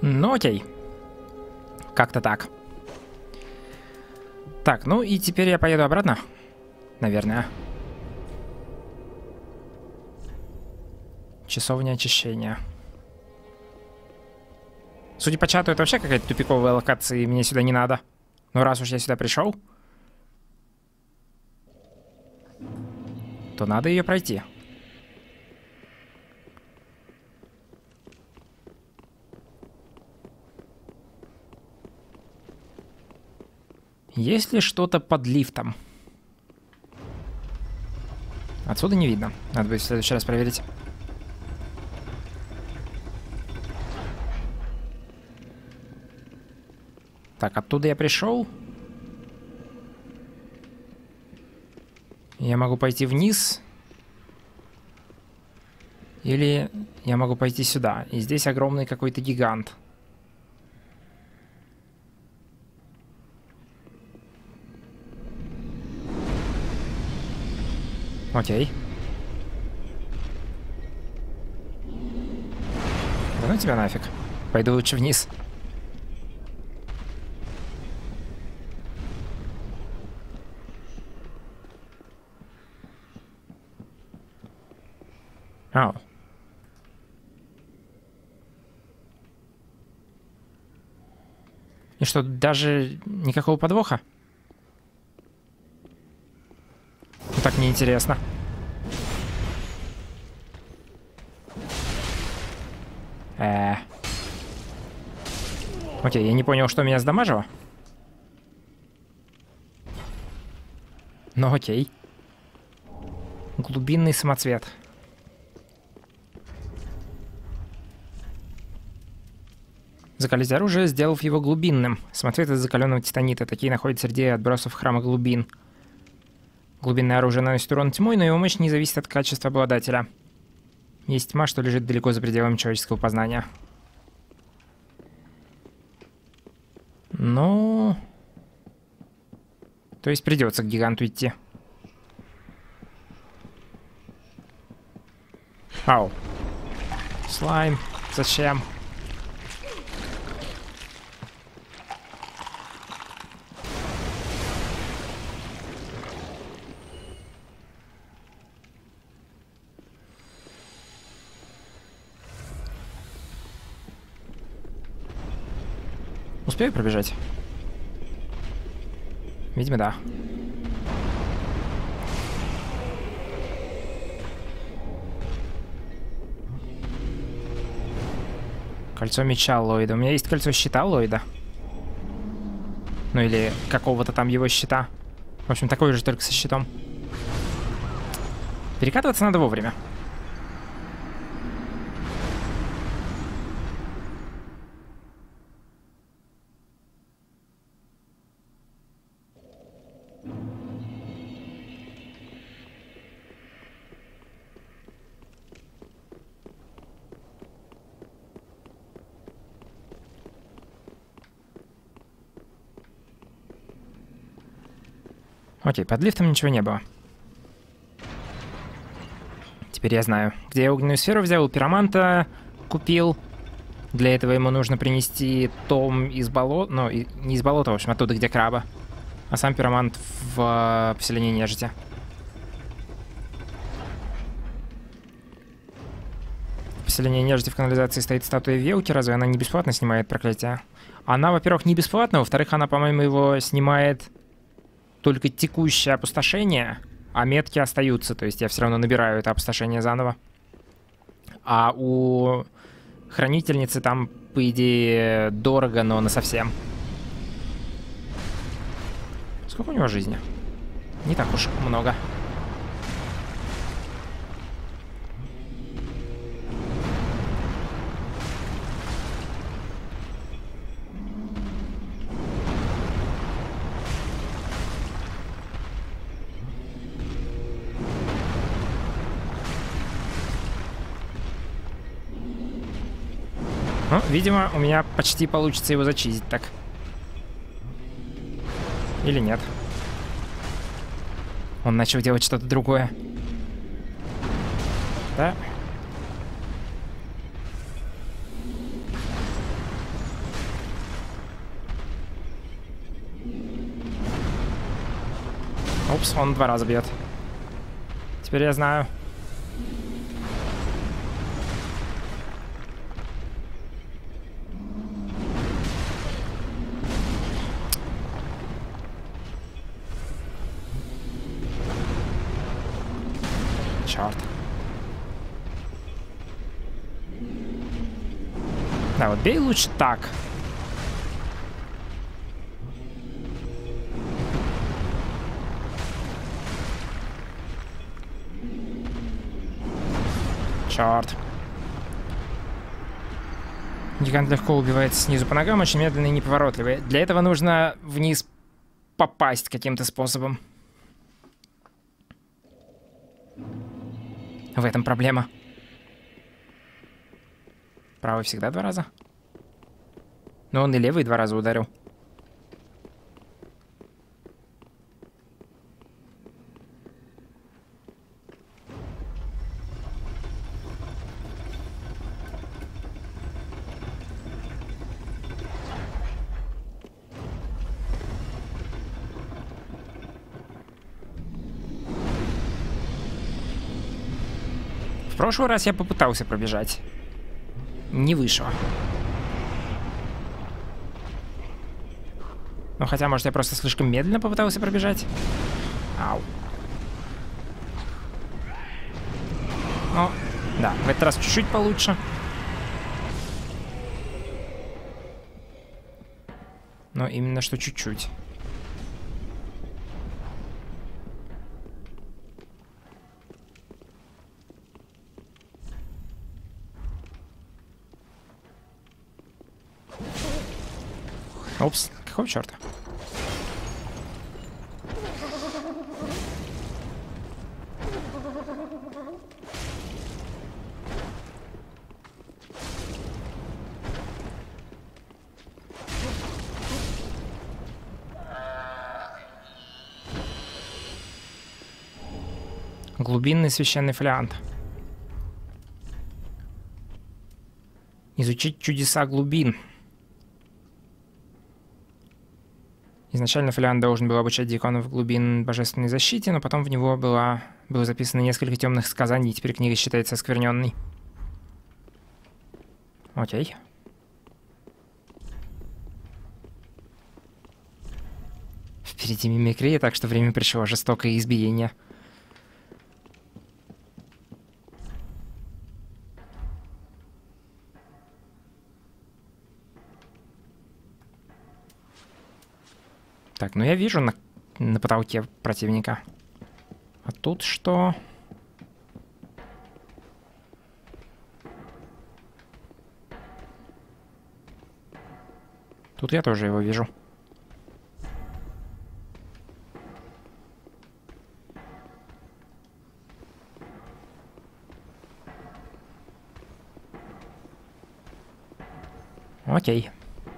Ну окей. Как-то так. Так, ну и теперь я поеду обратно. Наверное. Часовня очищения. Судя по чату, это вообще какая-то тупиковая локация, и мне сюда не надо. Но раз уж я сюда пришел, то надо ее пройти. Есть ли что-то под лифтом? Отсюда не видно. Надо будет в следующий раз проверить. Так, оттуда я пришел. Я могу пойти вниз. Или я могу пойти сюда. И здесь огромный какой-то гигант. Окей. Да ну тебя нафиг. Пойду лучше вниз. Ау. И что, даже никакого подвоха? Ну, так неинтересно. Окей, я не понял, что меня сдамажило. Ну окей. Глубинный самоцвет. Закалить оружие, сделав его глубинным. Самоцвет из закаленного титанита. Такие находятся среди отбросов храма глубин. Глубинное оружие наносит урон тьмой, но его мощь не зависит от качества обладателя. Есть тьма, что лежит далеко за пределами человеческого познания. Ну... То есть придется к гиганту идти. Ау. Слайм. Зачем? Успею пробежать? Видимо, да. Кольцо меча Ллойда. У меня есть кольцо щита Ллойда. Ну или какого-то там его щита. В общем, такой же, только со щитом. Перекатываться надо вовремя. Окей, под лифтом ничего не было. Теперь я знаю, где я огненную сферу взял, у пироманта купил. Для этого ему нужно принести том из болота, ну, не из болота, в общем, оттуда, где краба. А сам пиромант в поселении нежити. В поселении нежити в канализации стоит статуя Велки, разве она не бесплатно снимает проклятие? Она, во-первых, не бесплатно, во-вторых, она, по-моему, его снимает... Только текущее опустошение, а метки остаются. То есть я все равно набираю это опустошение заново. А у хранительницы там, по идее, дорого, но насовсем. Сколько у него жизни? Не так уж много. Ну, видимо, у меня почти получится его зачистить так. Или нет. Он начал делать что-то другое. Да. Упс, он 2 раза бьет. Теперь я знаю. Черт. Да, вот бей лучше так. Черт. Гигант легко убивается снизу по ногам, очень медленный и неповоротливый. Для этого нужно вниз попасть каким-то способом. В этом проблема. Правый всегда 2 раза. Но он и левый 2 раза ударил. В прошлый раз я попытался пробежать. Не вышло. Ну, хотя, может, я просто слишком медленно попытался пробежать. Ау. Ну, да, в этот раз чуть-чуть получше. Но именно что чуть-чуть. Опс, какого черта? Глубинный священный фолиант. Изучить чудеса глубин. Изначально фолиант должен был обучать драконов глубин божественной защите, но потом в него было записано несколько темных сказаний, и теперь книга считается оскверненной. Окей. Впереди мимикрия, так что время пришло жестокое избиение. Так, ну я вижу на потолке противника. А тут что? Тут я тоже его вижу. Окей.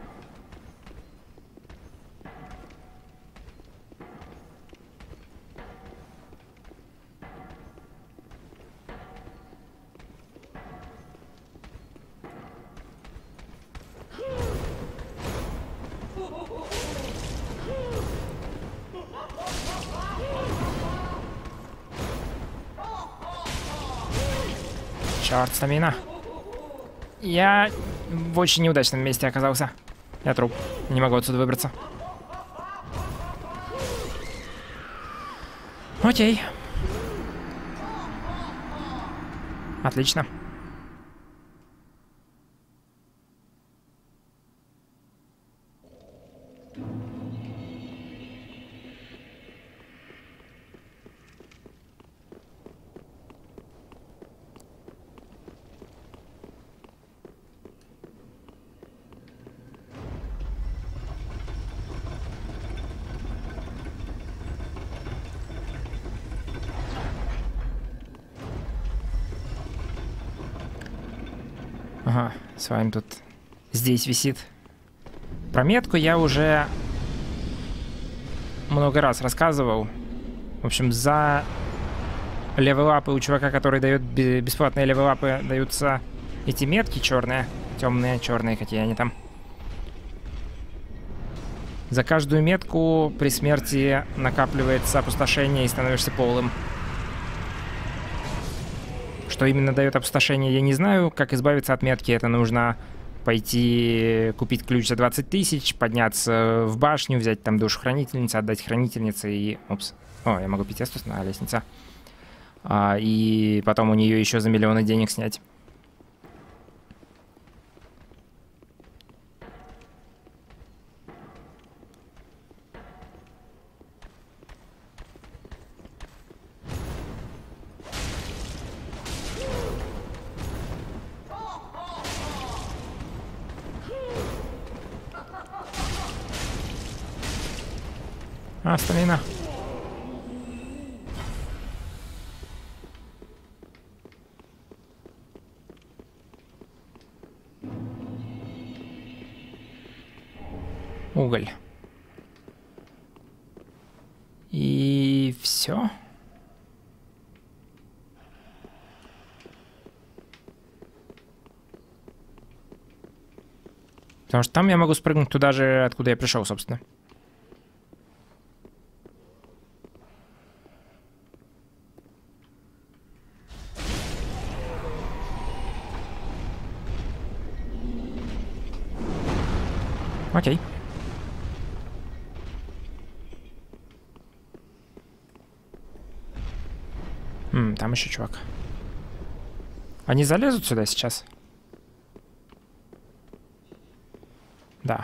Черт, стамина. Я в очень неудачном месте оказался. Я труп. Не могу отсюда выбраться. Окей. Отлично. Ага, с вами тут здесь висит. Про метку я уже много раз рассказывал. В общем, за левелапы у чувака, который дает бесплатные левелапы, даются эти метки черные. Темные, черные, какие они там. За каждую метку при смерти накапливается опустошение и становишься полым. Что именно дает опустошение, я не знаю. Как избавиться от метки, это нужно пойти купить ключ за 20 тысяч, подняться в башню, взять там душу хранительницы, отдать хранительнице и... Упс. О, я могу пить эстус на лестнице. И потом у нее еще за миллионы денег снять. Стамина. Уголь. И все. Потому что там я могу спрыгнуть туда же, откуда я пришел, собственно. Окей. Там еще чувак. Они залезут сюда сейчас? Да.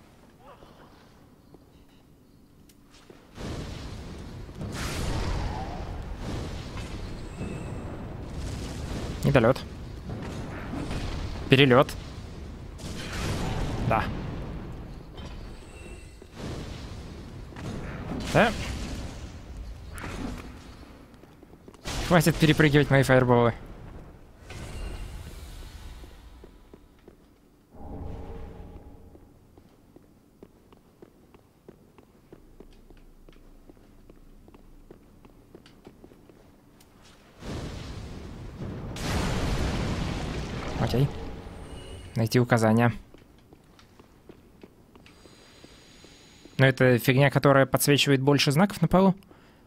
Недолет. Перелет. Да. Да. Хватит перепрыгивать мои фаерболы. Окей. Найти указания. Но это фигня, которая подсвечивает больше знаков на полу?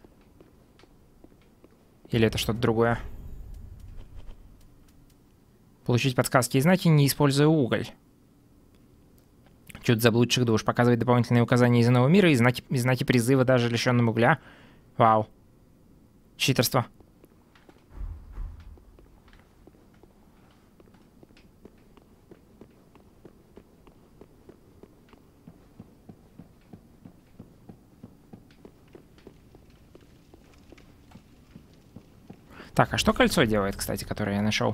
Или это что-то другое? Получить подсказки и знаки, не используя уголь. Чудо заблудших душ. Показывает дополнительные указания из иного мира и знаки призыва даже лишенным угля. Вау. Читерство. Так, а что кольцо делает, кстати, которое я нашел?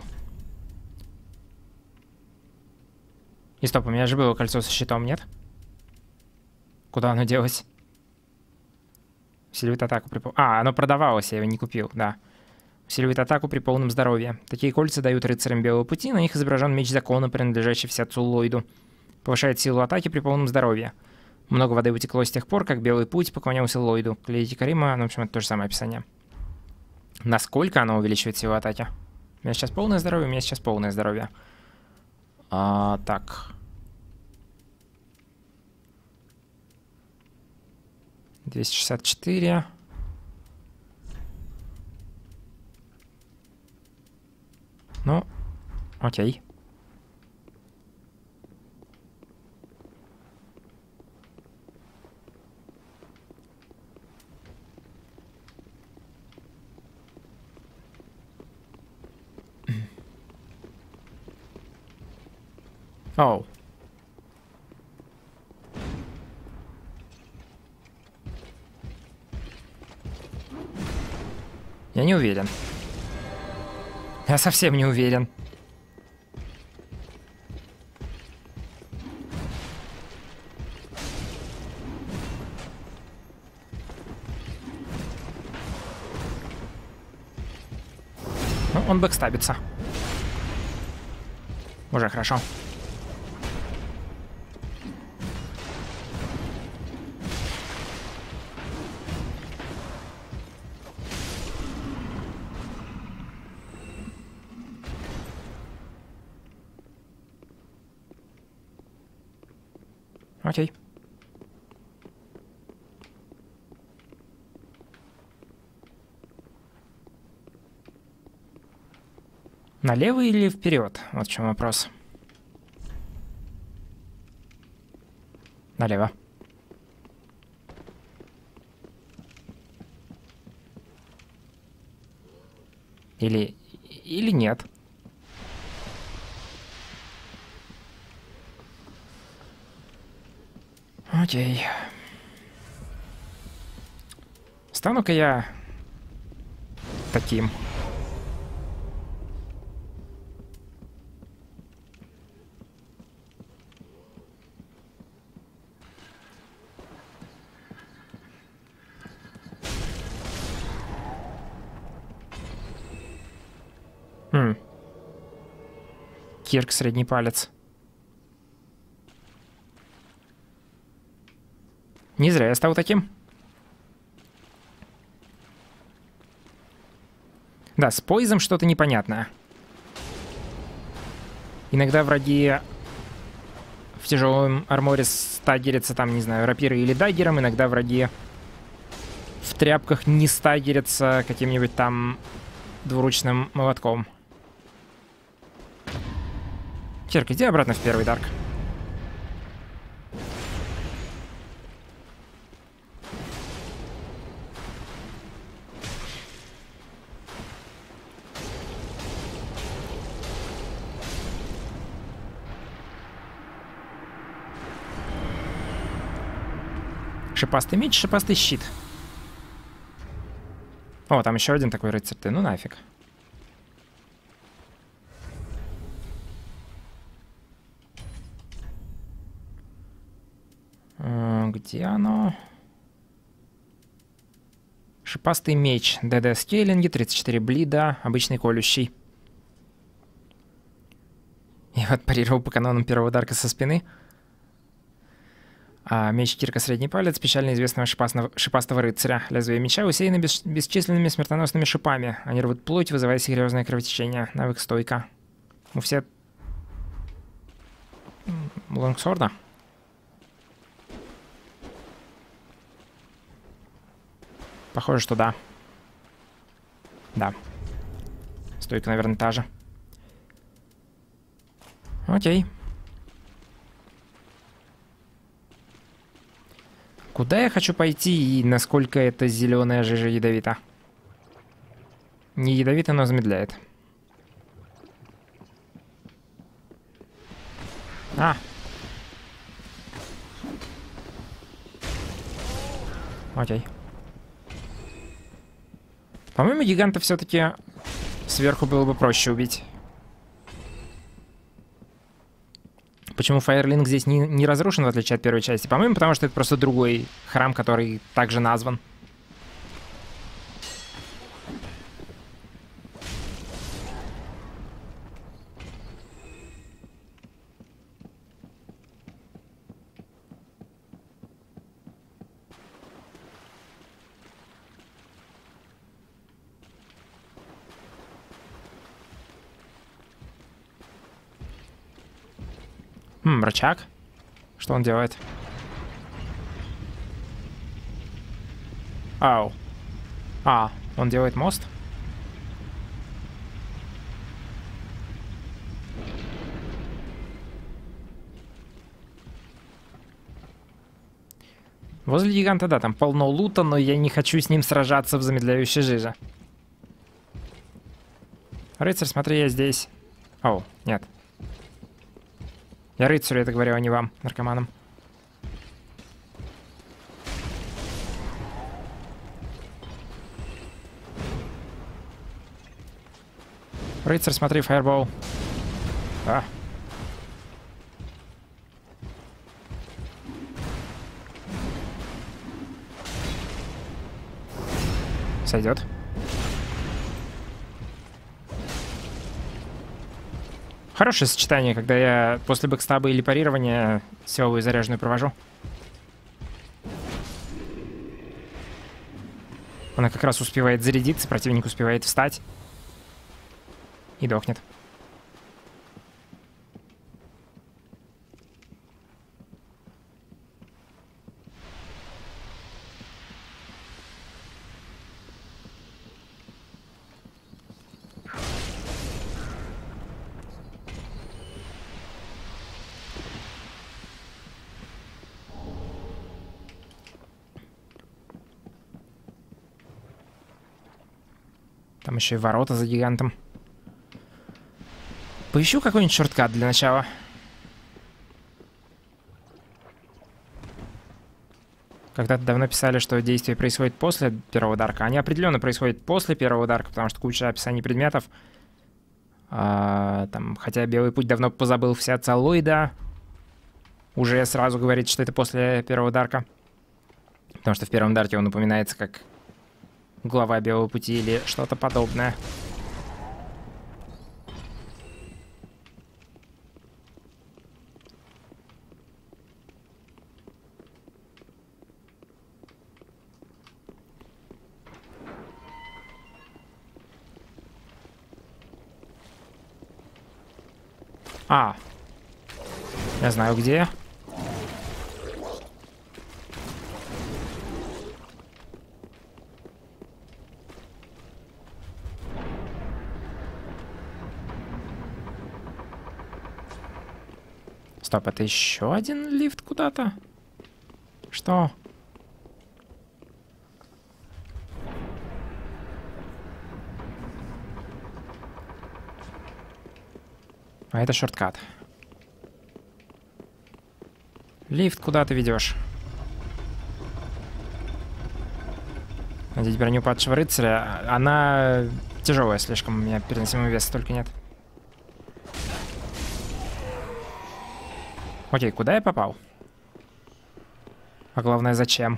И стоп, у меня же было кольцо со щитом, нет? Куда оно делось? Усиливает атаку при... оно продавалось, я его не купил, да. Усиливает атаку при полном здоровье. Такие кольца дают рыцарям Белого Пути, на них изображен меч закона, принадлежащий всеотцу Ллойду. Повышает силу атаки при полном здоровье. Много воды утекло с тех пор, как Белый Путь поклонялся Ллойду. Клеите Карима, ну, в общем, это то же самое описание. Насколько оно увеличивает силу атаки? У меня сейчас полное здоровье, у меня сейчас полное здоровье. Так. 264. Ну, окей. Оу. Я не уверен. Я совсем не уверен. Ну, он бэкстабится. Уже хорошо. Окей. Налево или вперед? Вот в чем вопрос. Налево. Или нет. Окей. Стану-ка я таким. Кирк, средний палец. Не зря я стал таким. Да, с поизом что-то непонятное. Иногда враги в тяжелом арморе стагерятся, там, не знаю, рапирой или даггером. Иногда враги в тряпках не стагерятся каким-нибудь там двуручным молотком. Кирк, иди обратно в первый дарк. Шипастый меч, шипастый щит. О, там еще один такой рыцарь. Ты, ну нафиг. Где оно? Шипастый меч. ДД скейлинги, 34 блида, обычный колющий. Я вот парировал по канонам первого дарка со спины. Меч Кирка средний палец, печально известного шипастого рыцаря. Лезвие меча усеяно бесчисленными смертоносными шипами. Они рвут плоть, вызывая серьезное кровотечение. Навык стойка. Мы все... Лонгсорда? Похоже, что да. Да. Стойка, наверное, та же. Окей. Куда я хочу пойти и насколько эта зеленая жижа ядовита? Не ядовита, но замедляет. Окей. По-моему, гиганта все-таки сверху было бы проще убить. Почему Файрлинг здесь не разрушен, в отличие от первой части? По-моему, потому что это просто другой храм, который также назван. Рычаг? Что он делает? Ау. Он делает мост? Возле гиганта, да, там полно лута, но я не хочу с ним сражаться в замедляющей жиже. Рыцарь, смотри, я здесь. Нет. Я рыцарю это говорю, а не вам, наркоманам. Рыцарь, смотри, фаербол. Сойдет. Хорошее сочетание, когда я после бэкстаба или парирования силовую заряженную провожу. Она как раз успевает зарядиться, противник успевает встать. И дохнет. Там еще и ворота за гигантом. Поищу какой-нибудь шорткат для начала. Когда-то давно писали, что действие происходит после первого дарка. Они определенно происходят после первого дарка, потому что куча описаний предметов. Там, хотя Белый Путь давно позабыл все циалоида. Уже сразу говорит, что это после первого дарка. Потому что в первом дарке он упоминается как глава Белого Пути или что-то подобное. Я знаю где. Стоп, это еще один лифт куда-то? Что? А это шорткат. Лифт, куда ты ведешь? Надеть броню падшего рыцаря. Она тяжелая слишком, у меня переносимого веса только нет. Окей, куда я попал? А главное, зачем?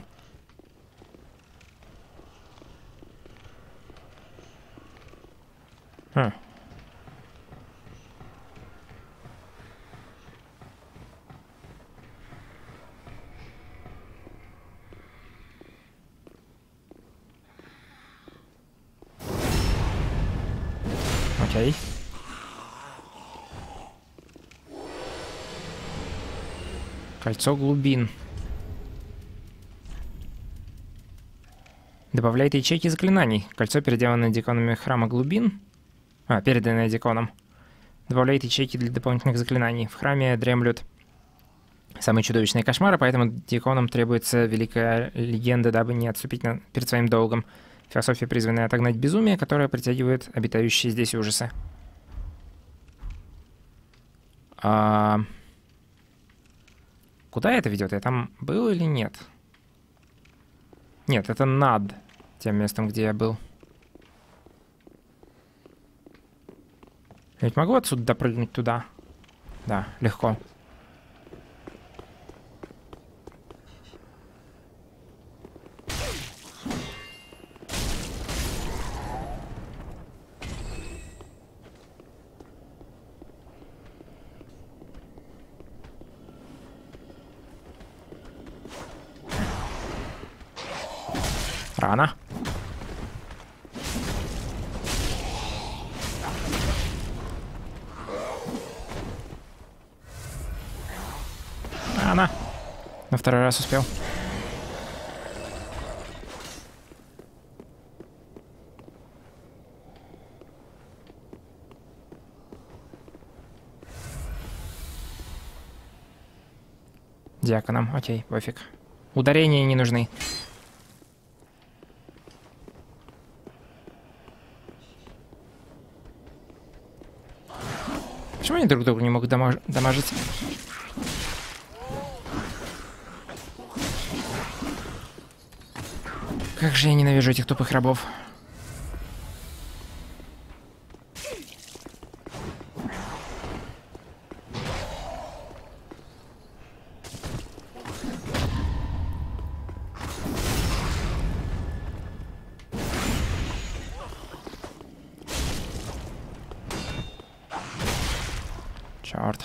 Окей. Кольцо глубин. Добавляет ячейки заклинаний. Кольцо, переделанное диконами храма глубин. Переданное диконом. Добавляет ячейки для дополнительных заклинаний. В храме дремлют самые чудовищные кошмары, поэтому диконам требуется великая легенда, дабы не отступить перед своим долгом. Философия, призванная отогнать безумие, которое притягивает обитающие здесь ужасы. Куда это ведет? Я там был или нет? Нет, это над тем местом, где я был. Я ведь могу отсюда допрыгнуть туда? Да, легко. Рано. Рано. На второй раз успел. Диаконом, окей, пофиг. Ударения не нужны. Почему они друг друга не могут дамажить? Как же я ненавижу этих тупых рабов. Черт.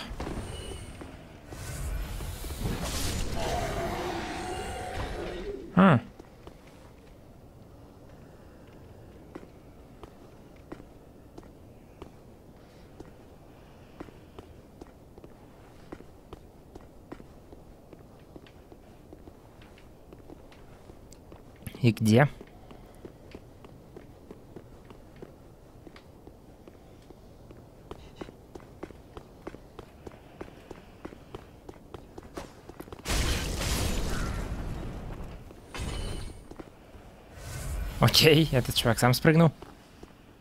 И где? Окей, этот чувак сам спрыгнул.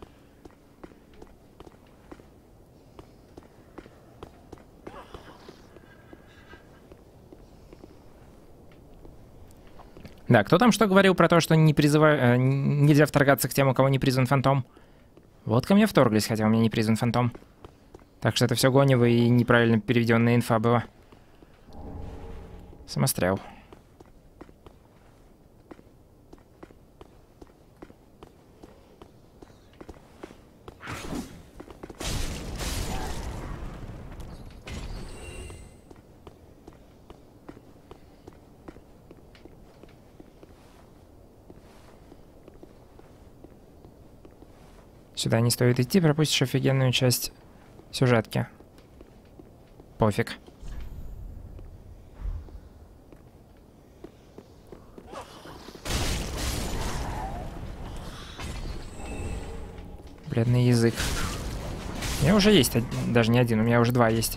Да, кто там что говорил про то, что нельзя вторгаться к тем, у кого не призван фантом? Вот ко мне вторглись, хотя у меня не призван фантом. Так что это все гонево и неправильно переведенная инфа была. Самострел. Сюда не стоит идти, пропустишь офигенную часть сюжетки. Пофиг. Бледный язык. У меня уже есть, даже не один, у меня уже 2 есть.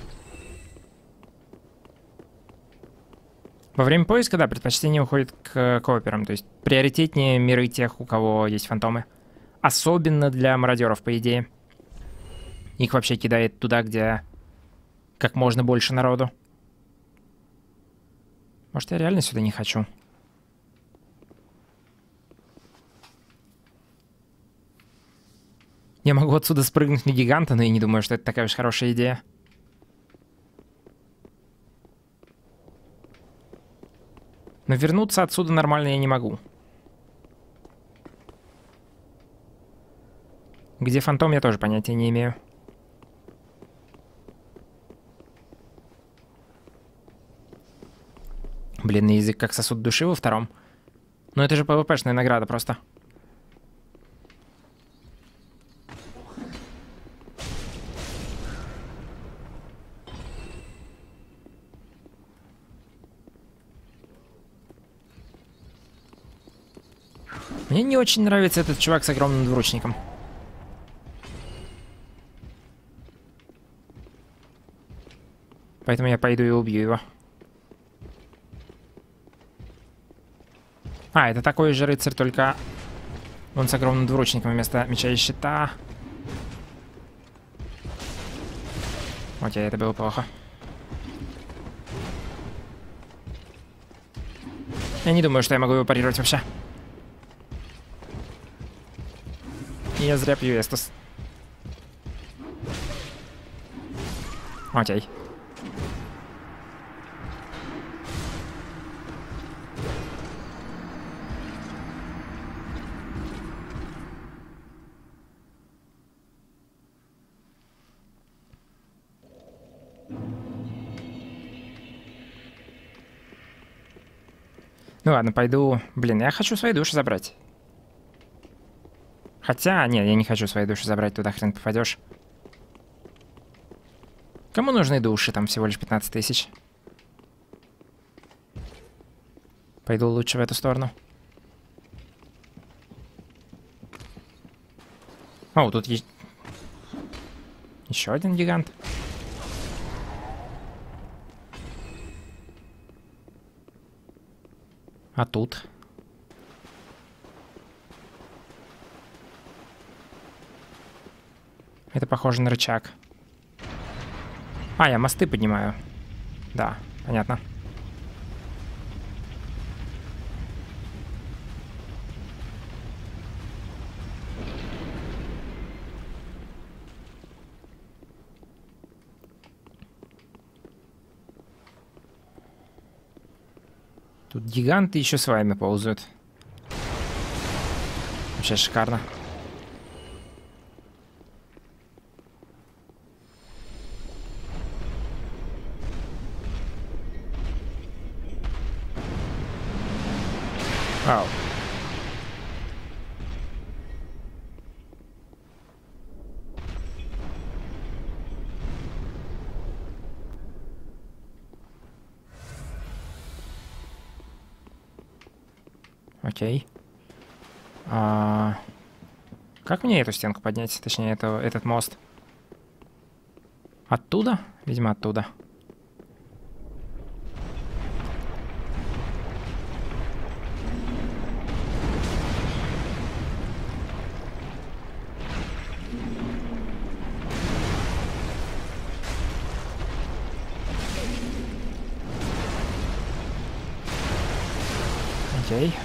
Во время поиска, да, предпочтение уходит к кооперам, то есть приоритетнее миры тех, у кого есть фантомы. Особенно для мародеров, по идее. Их вообще кидает туда, где как можно больше народу. Может, я реально сюда не хочу? Я могу отсюда спрыгнуть на гиганта, но я не думаю, что это такая уж хорошая идея. Но вернуться отсюда нормально я не могу. Где фантом, я тоже понятия не имею. Блин, язык как сосуд души во втором. Но это же ПВПшная награда просто. Мне не очень нравится этот чувак с огромным двуручником. Поэтому я пойду и убью его. А, это такой же рыцарь, только он с огромным двуручником вместо меча и щита. Окей, это было плохо. Я не думаю, что я могу его парировать вообще. И я зря пью Эстус. Окей. Ну ладно, пойду... Блин, я хочу свои души забрать. Хотя, нет, я не хочу свои души забрать, туда хрен попадешь. Кому нужны души? Там всего лишь 15 тысяч. Пойду лучше в эту сторону. О, тут есть... Еще один гигант. А тут? Это похоже на рычаг. А, я мосты поднимаю. Да, понятно. Тут гиганты еще с вами ползают. Вообще шикарно. Вау. Окей. Как мне эту стенку поднять? Точнее, этот мост. Оттуда? Видимо, оттуда. Окей.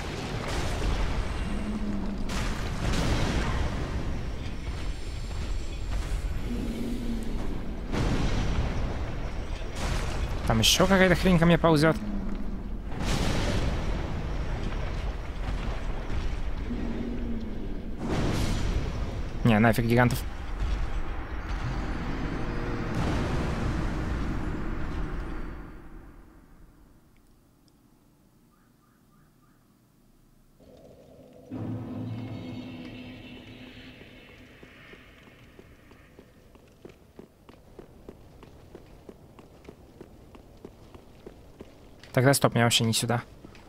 Там еще какая-то хрень ко мне ползет. Не, нафиг гигантов. Тогда стоп, мне вообще не сюда.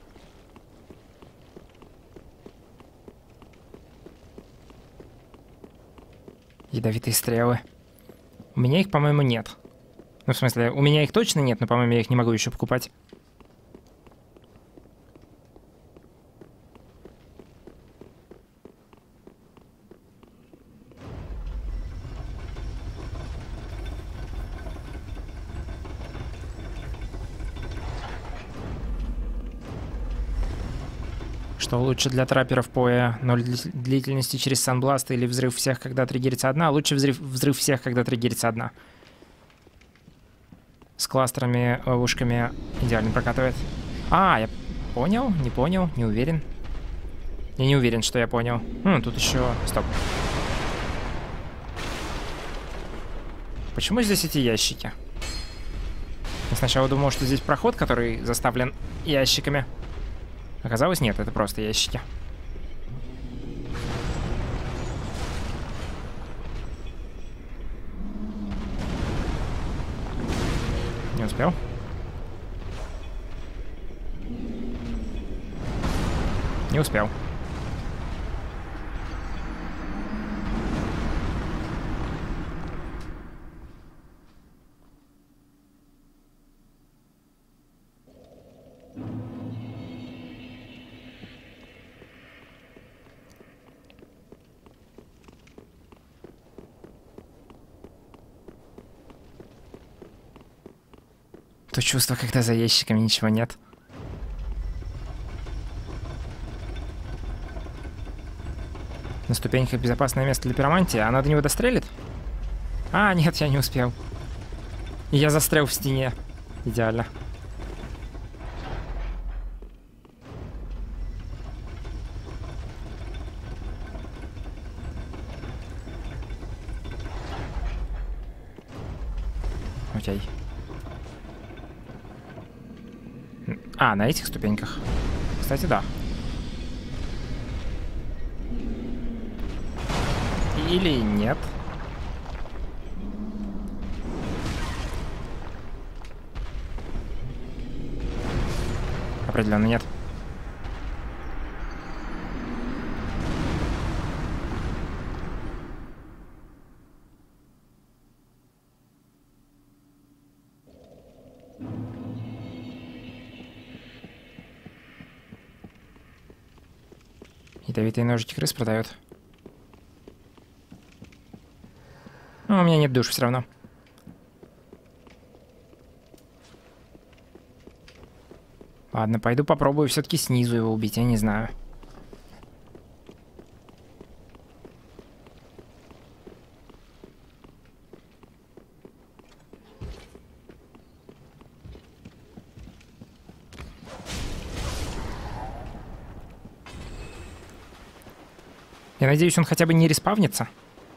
Ядовитые стрелы. У меня их, по-моему, нет. Ну, в смысле, у меня их точно нет, но, по-моему, я их не могу еще покупать. Что лучше для трапперов поя? 0 длительности через санбласт или взрыв всех, когда триггерится одна? Лучше взрыв всех, когда триггерится одна. С кластерами, ловушками идеально прокатывает. А, я понял, не понял, не уверен. Я не уверен, что я понял. Тут еще... Стоп. Почему здесь эти ящики? Я сначала думал, что здесь проход, который заставлен ящиками. Оказалось, нет, это просто ящики. Не успел. Не успел. То чувство, когда за ящиками ничего нет. На ступеньках безопасное место для пиромантии. Она до него дострелит? А, нет, я не успел. И я застрял в стене. Идеально. Окей. А, на этих ступеньках. Кстати, да. Или нет. Определенно нет. Ядовитые ножики крыс продают. Ну, у меня нет душ все равно. Ладно, пойду попробую все-таки снизу его убить, я не знаю. Я надеюсь, он хотя бы не респавнится.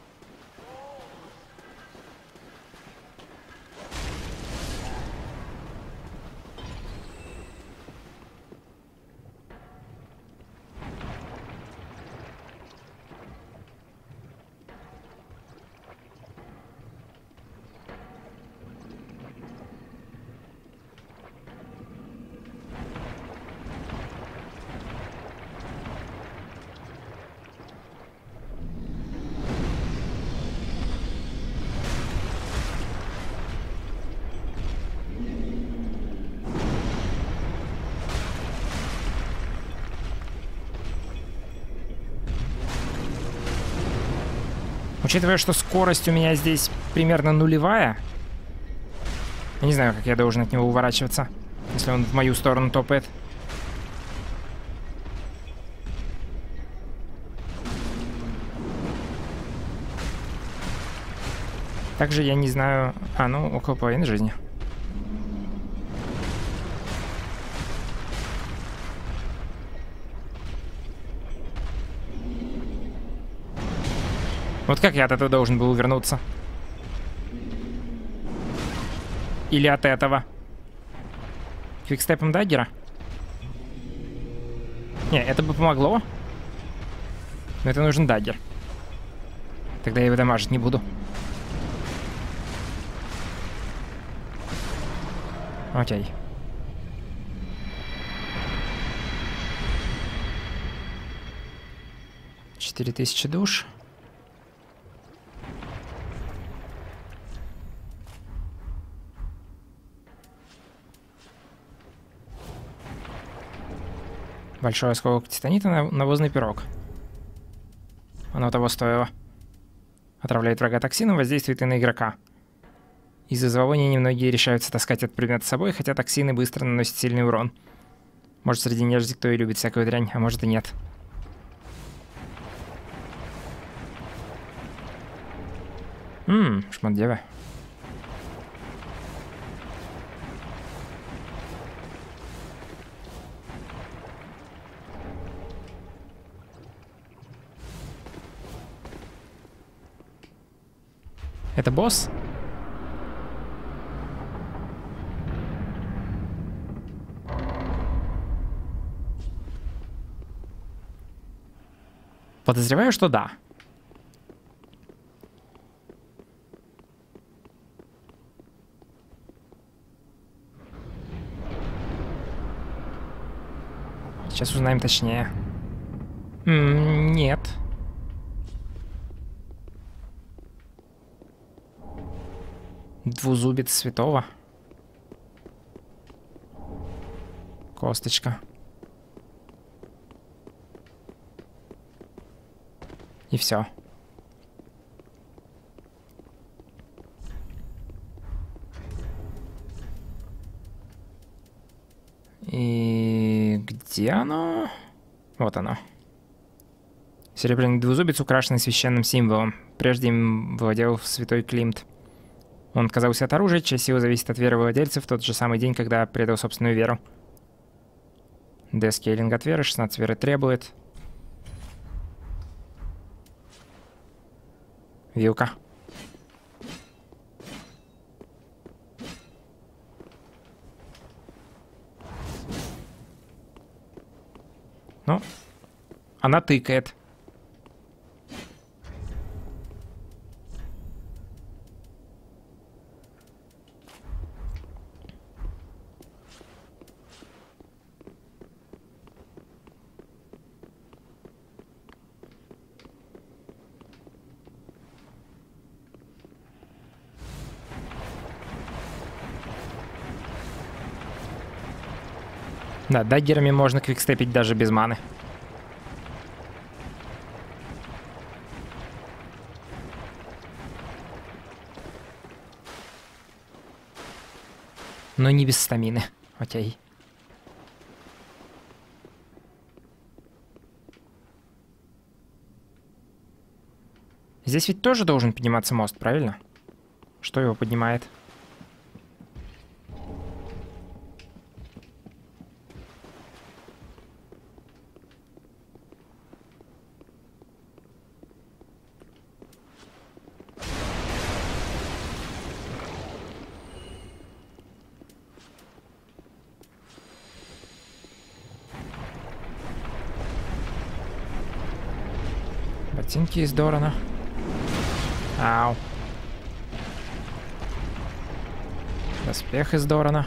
Учитывая, что скорость у меня здесь примерно нулевая, я не знаю, как я должен от него уворачиваться, если он в мою сторону топает. Также я не знаю... А, ну, около половины жизни. Вот как я от этого должен был вернуться? Или от этого? Квикстепом даггера? Не, это бы помогло. Но это нужен даггер. Тогда я его дамажить не буду. Окей. — 4000 душ. Большой осколок титанита, навозный пирог. Оно того стоило. Отравляет врага токсином, воздействует и на игрока. Из-за зловония немногие решаются таскать этот предмет с собой, хотя токсины быстро наносят сильный урон. Может, среди нежити кто и любит всякую дрянь, а может и нет. Шмот девы. Это босс? Подозреваю, что да. Сейчас узнаем точнее. Нет. Двузубец святого. Косточка. И все. И где оно? Вот оно. Серебряный двузубец, украшенный священным символом. Прежде им владел святой Климт. Он отказался от оружия, чья сила зависит от веры владельца в тот же самый день, когда предал собственную веру. Дескейлинг от веры, 16 веры требует. Вилка. Ну, она тыкает. Да, даггерами можно квикстепить даже без маны. Но не без стамины. Окей. Здесь ведь тоже должен подниматься мост, правильно? Что его поднимает? Ботинки из Дорана. Ау. Доспех из Дорана.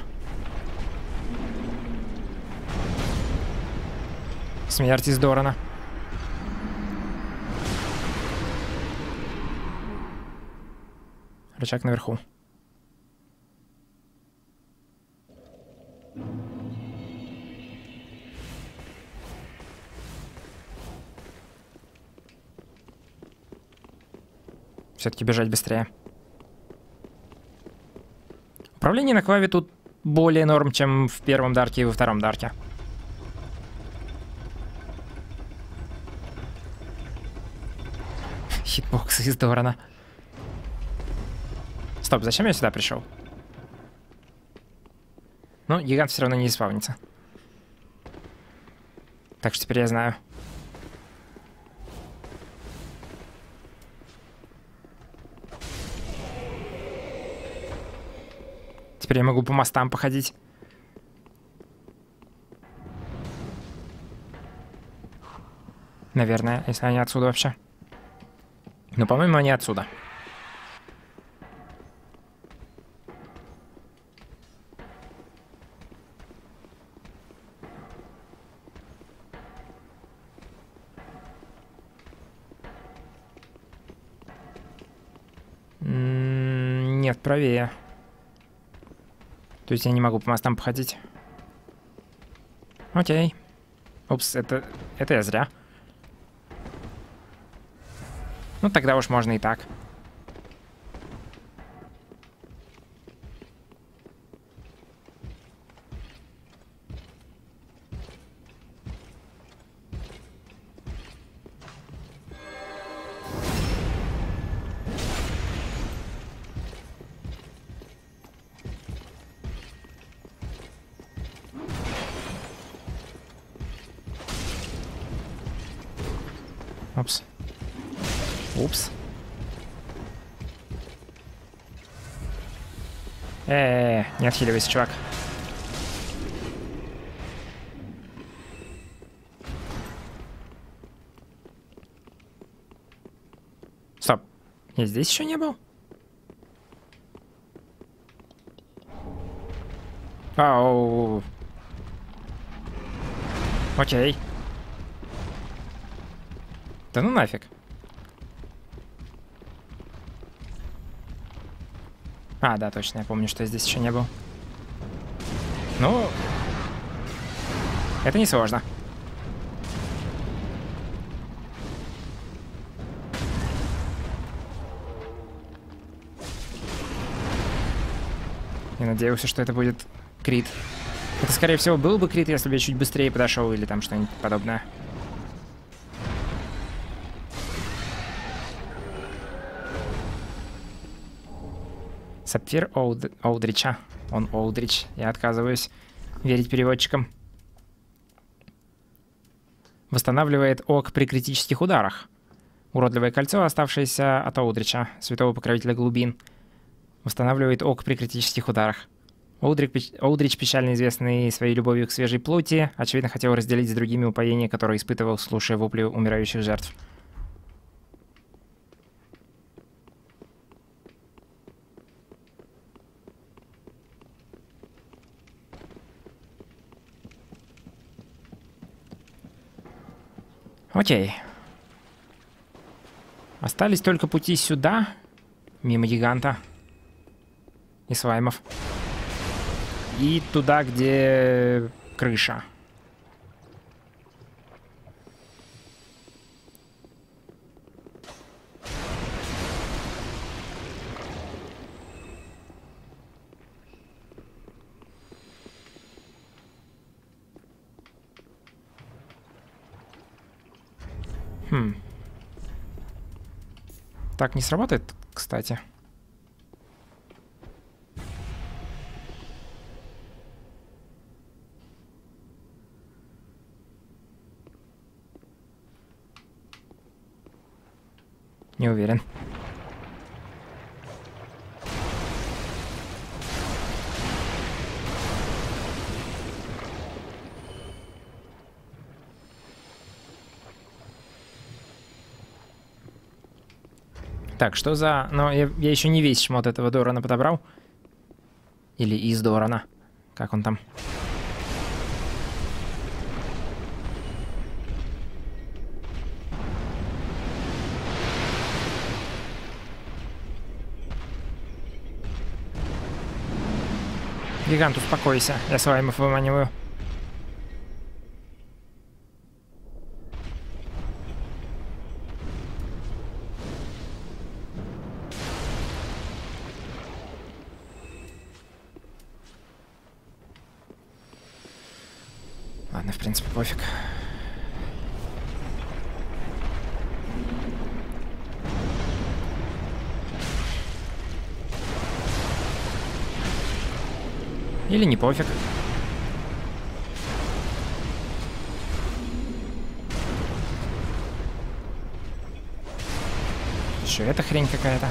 Смерть из Дорана. Рычаг наверху. Все-таки бежать быстрее. Управление на клаве тут более норм, чем в первом дарке и во втором дарке. Хитбоксы из Дорана. Стоп, зачем я сюда пришел? Ну, гигант все равно не исполнится. Так что теперь я знаю. Теперь я могу по мостам походить. Наверное, если они отсюда вообще. Но, по-моему, они отсюда. Нет, правее. То есть я не могу по мостам походить. Окей. Упс, это я зря. Ну, тогда уж можно и так. Упс. Упс. Не отхиливайся, чувак. Стоп. Я здесь еще не был? Ау. Окей. Да ну нафиг. А, да, точно, я помню, что я здесь еще не был. Ну, это не сложно. Я надеялся, что это будет крит. Это, скорее всего, был бы крит, если бы я чуть быстрее подошел или там что-нибудь подобное. Сапфир Олдрича. Он Олдрич. Я отказываюсь верить переводчикам. Восстанавливает ок при критических ударах. Уродливое кольцо, оставшееся от Олдрича, святого покровителя глубин. Восстанавливает ок при критических ударах. Олдрич, печально известный своей любовью к свежей плоти, очевидно, хотел разделить с другими упоение, которое испытывал, слушая вопли умирающих жертв. Окей. Остались только пути сюда, мимо гиганта и слаймов. И туда, где крыша. Так не сработает, кстати. Не уверен. Так, что за... Но я еще не весь шмот этого Дорана подобрал. Или из Дорана. Как он там? Гигант, успокойся. Я слаймов выманиваю. Ладно, в принципе, пофиг. Или не пофиг. Еще эта хрень какая-то.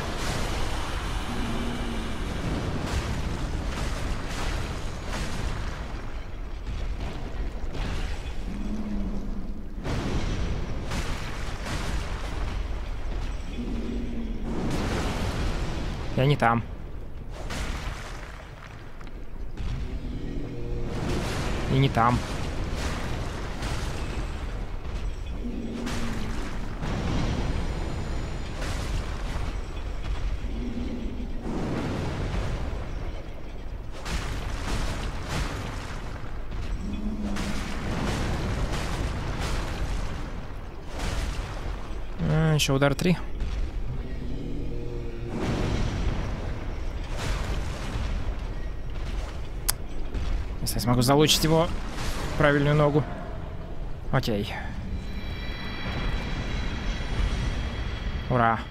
Я не там. И не там. Еще удар 3. Если я смогу залучить его в правильную ногу. Окей. Ура.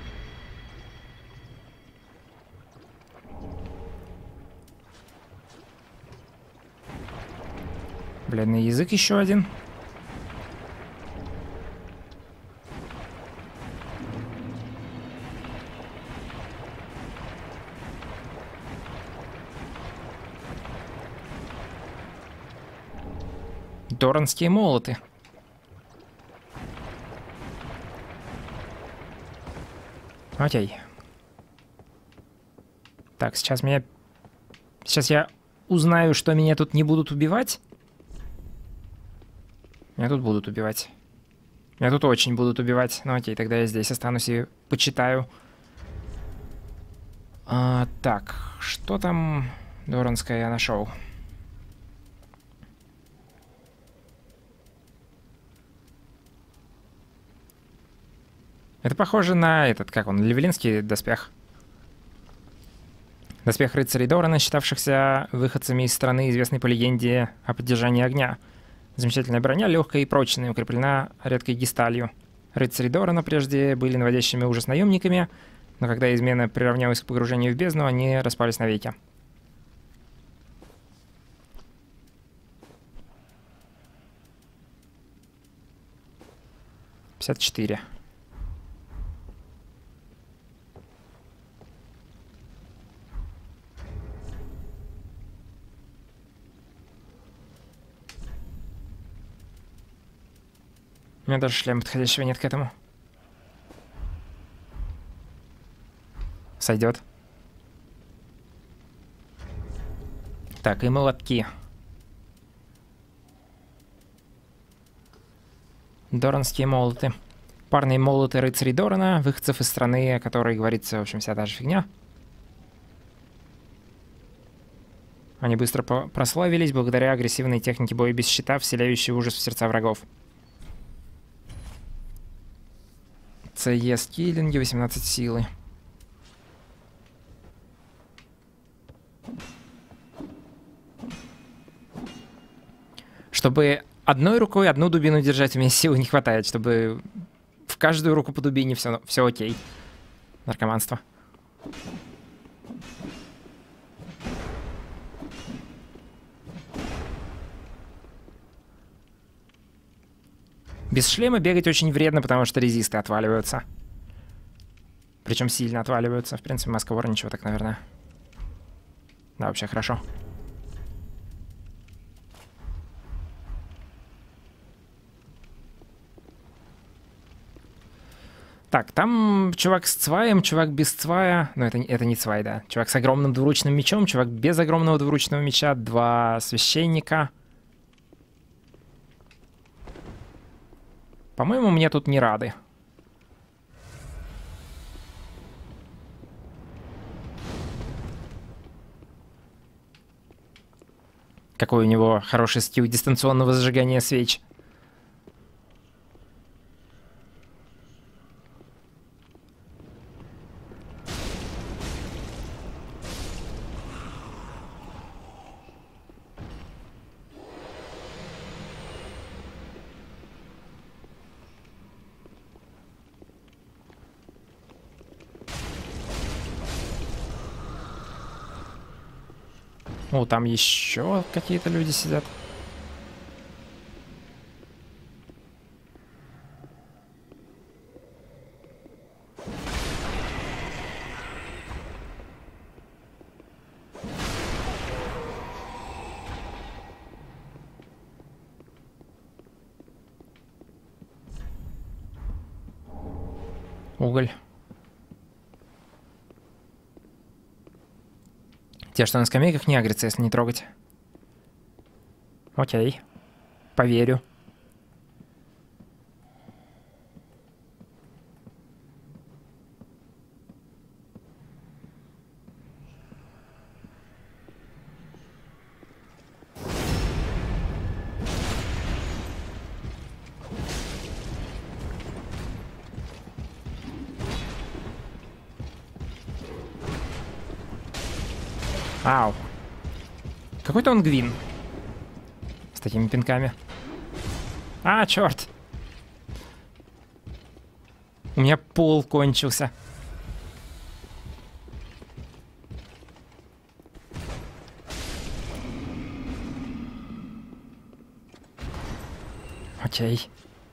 Бледный язык еще один. Доранские молоты. Окей. Так, сейчас я узнаю, что меня тут не будут убивать. Меня тут будут убивать. Меня тут очень будут убивать. Ну окей, тогда я здесь останусь и почитаю. Так, что там Доранское я нашел? Это похоже на этот, как он, ливелинский доспех. Доспех рыцарей Дорана, считавшихся выходцами из страны, известной по легенде о поддержании огня. Замечательная броня, легкая и прочная, укреплена редкой гисталью. Рыцари Дорана прежде были наводящими ужас наемниками, но когда измена приравнялась к погружению в бездну, они распались навеки. «54». У меня даже шлема подходящего нет к этому. Сойдет. Так, и молотки. Доранские молоты. Парные молоты рыцарей Дорана, выходцев из страны, о которой говорится, в общем, вся та же фигня. Они быстро прославились благодаря агрессивной технике боя без щита, вселяющей ужас в сердца врагов. ЦЕ скиллинги, 18 силы. Чтобы одной рукой одну дубину держать, у меня силы не хватает, чтобы в каждую руку по дубине все окей. Наркоманство. Без шлема бегать очень вредно, потому что резисты отваливаются. Причем сильно отваливаются. В принципе, Маскавор ничего так, наверное. Да, вообще хорошо. Так, там чувак с цваем, чувак без цвая. Ну, это не цвай, да. Чувак с огромным двуручным мечом, чувак без огромного двуручного меча. 2 священника. По-моему, мне тут не рады. Какой у него хороший скилл дистанционного зажигания свеч. О, там еще какие-то люди сидят. Уголь. Те, что на скамейках, не агрятся, если не трогать. Окей. Поверю. Ау. Какой-то он гвин. С такими пинками. А, черт. У меня пол кончился. Окей.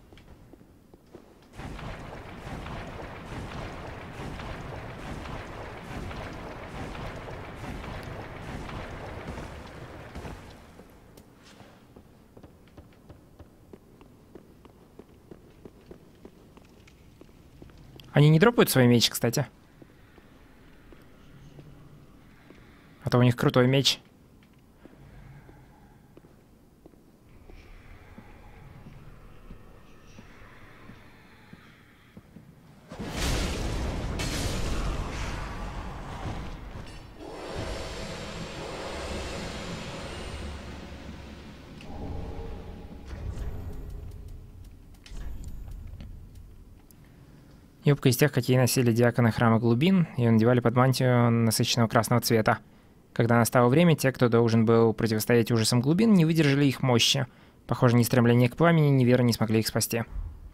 Они не дропают свой меч, кстати. А то у них крутой меч. Юбка из тех, какие носили диаконы храма глубин, ее надевали под мантию насыщенного красного цвета. Когда настало время, те, кто должен был противостоять ужасам глубин, не выдержали их мощи. Похоже, ни стремление к пламени, ни вера не смогли их спасти.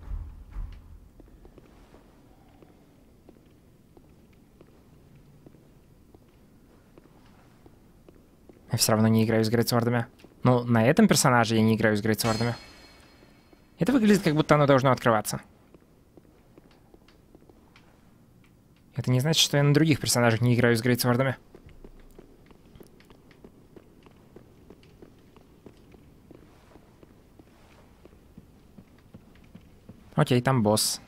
Я все равно не играю с грейдсвордами. Ну, на этом персонаже я не играю с грейдсвордами. Это выглядит, как будто оно должно открываться. Это не значит, что я на других персонажах не играю с грейдсвордами. Окей, там босс.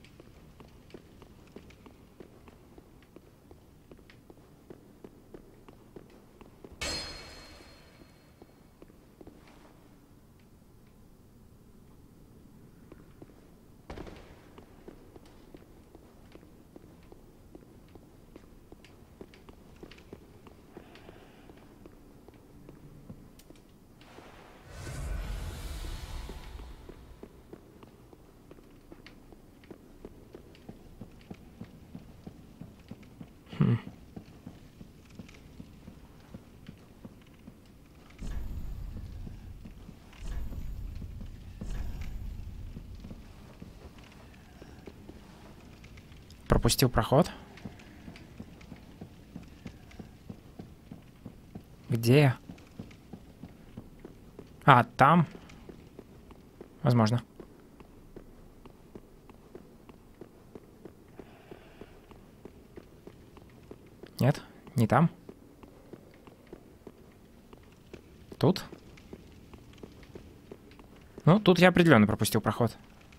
Пропустил проход. Где? А, там. Возможно. Нет, не там. Тут. Ну, тут я определенно пропустил проход.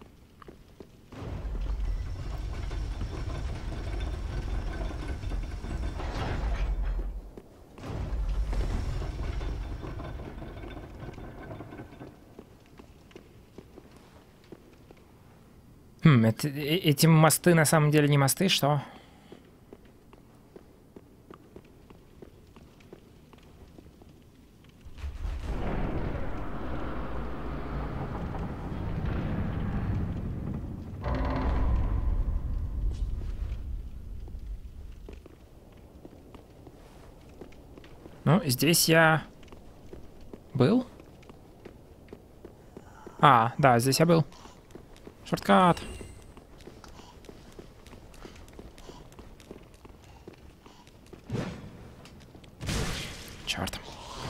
Эти мосты на самом деле не мосты, что? Ну, здесь я был? А, да, здесь я был. Шорткат. Черт.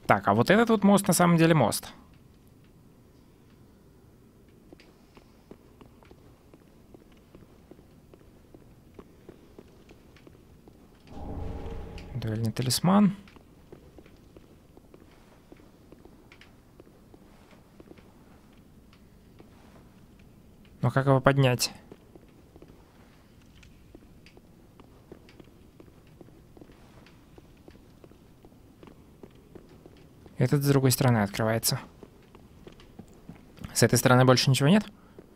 Так, а вот этот вот мост на самом деле мост. Дуэльный талисман. Но как его поднять? Этот с другой стороны открывается. С этой стороны больше ничего нет?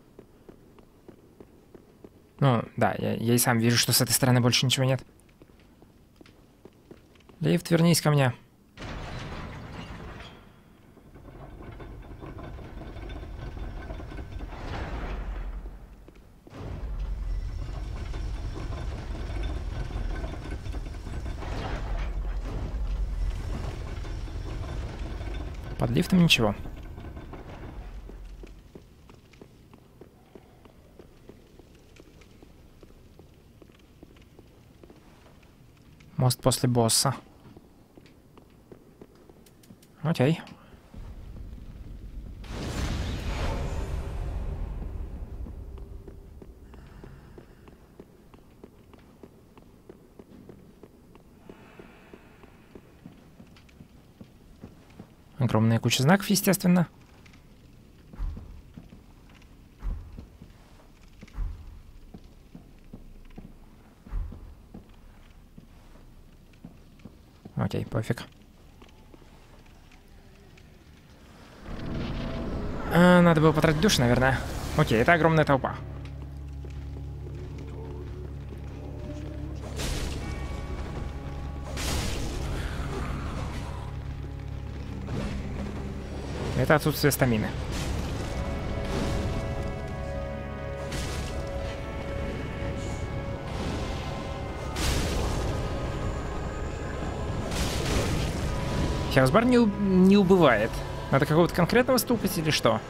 Ну, да, я и сам вижу, что с этой стороны больше ничего нет. Лифт, вернись ко мне. Под лифтом ничего. Мост после босса. Окей. Огромная куча знаков, естественно. Окей, пофиг. Надо было потратить душ, наверное. Окей, это огромная толпа. Это отсутствие стамины. Хелсбар не убывает. Надо какого-то конкретного стукать или что?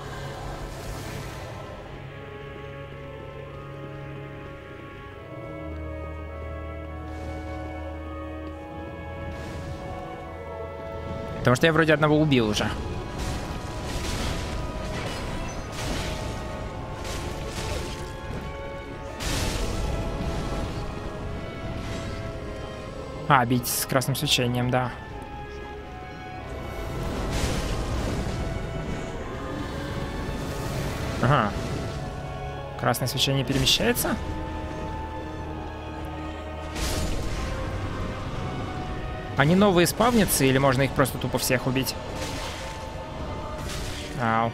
Потому что я вроде одного убил уже. А, бить с красным свечением, да. Ага. Красное свечение перемещается? Они новые спавнятся или можно их просто тупо всех убить? Ау.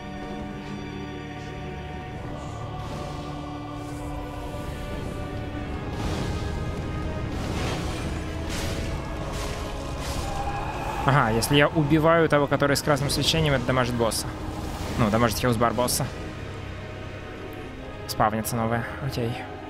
Ага, если я убиваю того, который с красным свечением, это дамажит босса. Ну, дамажит хелсбар босса. Спавнится новая, окей.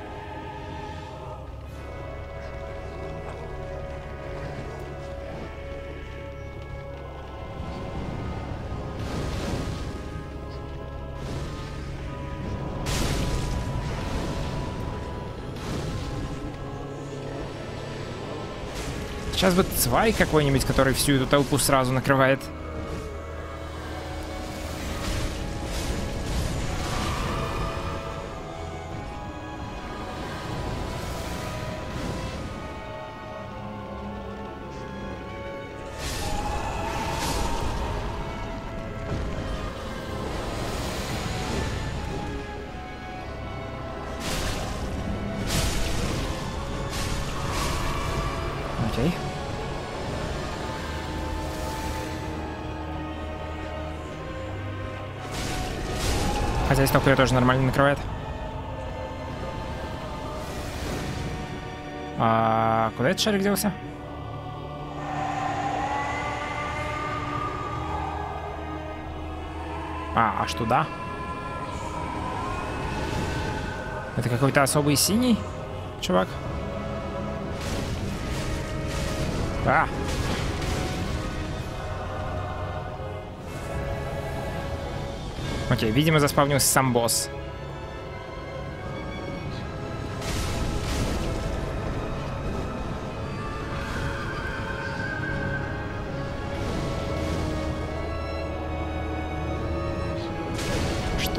Сейчас бы Цвай какой-нибудь, который всю эту толпу сразу накрывает. Окей. Хозяйство тоже нормально накрывает. А куда этот шарик делся? Аж туда? Это какой-то особый синий чувак? А! Окей, видимо, заспавнился сам босс.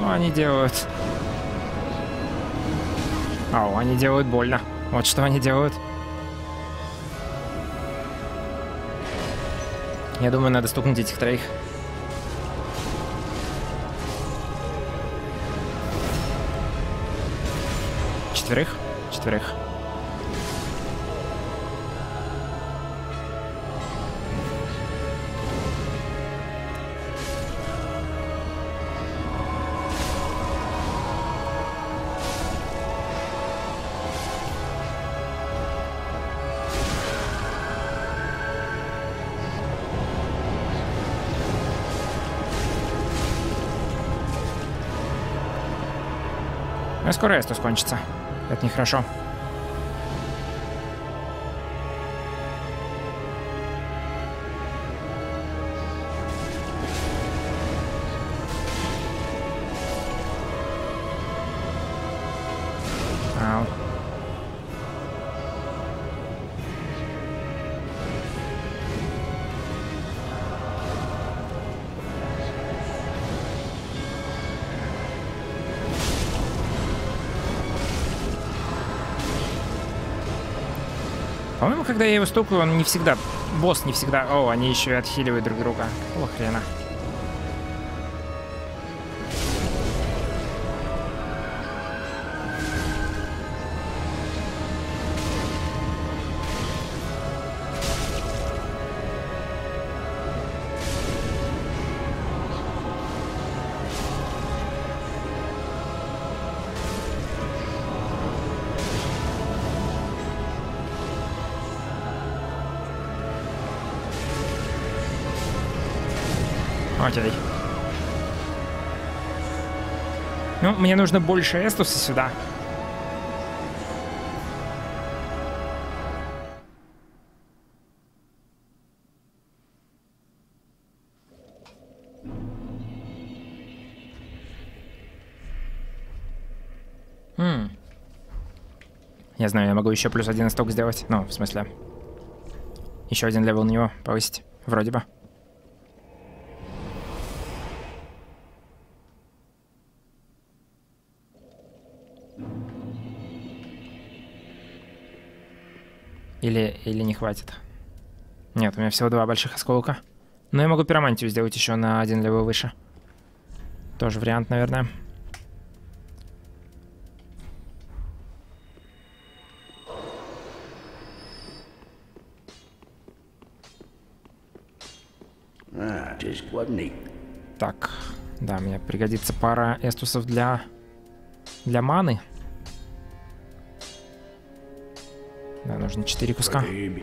Что они делают? Ау, они делают больно. Вот что они делают. Я думаю, надо стукнуть этих троих. Четверых? Четверых. Ну, скоро Эстус кончится. Это нехорошо. Ау. По-моему, когда я его стукаю, он не всегда... Босс не всегда... О, они еще и отхиливают друг друга. Какого хрена? Окей. Ну, мне нужно больше Эстуса сюда. Я знаю, я могу еще плюс один сток сделать. Ну, в смысле, еще один левел на него повысить. Вроде бы. Или не хватит? Нет, у меня всего 2 больших осколка. Но я могу пиромантию сделать еще на 1 левел выше. Тоже вариант, наверное. Так, да, мне пригодится пара эстусов для маны. Да, нужно 4 куска.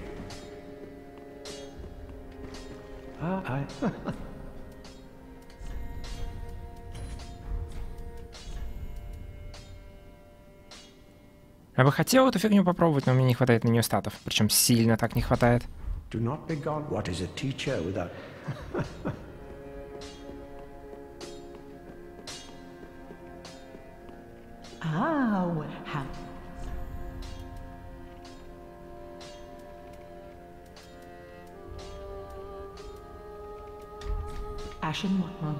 Я бы хотел эту фигню попробовать, но мне не хватает на нее статов. Причем сильно так не хватает. Ashen Watman.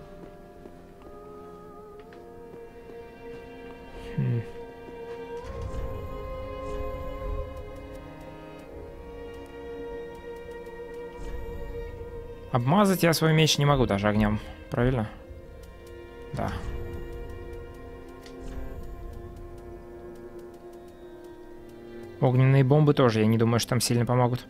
Обмазать я свой меч не могу даже огнем, правильно? Да. Огненные бомбы тоже, я не думаю, что там сильно помогут.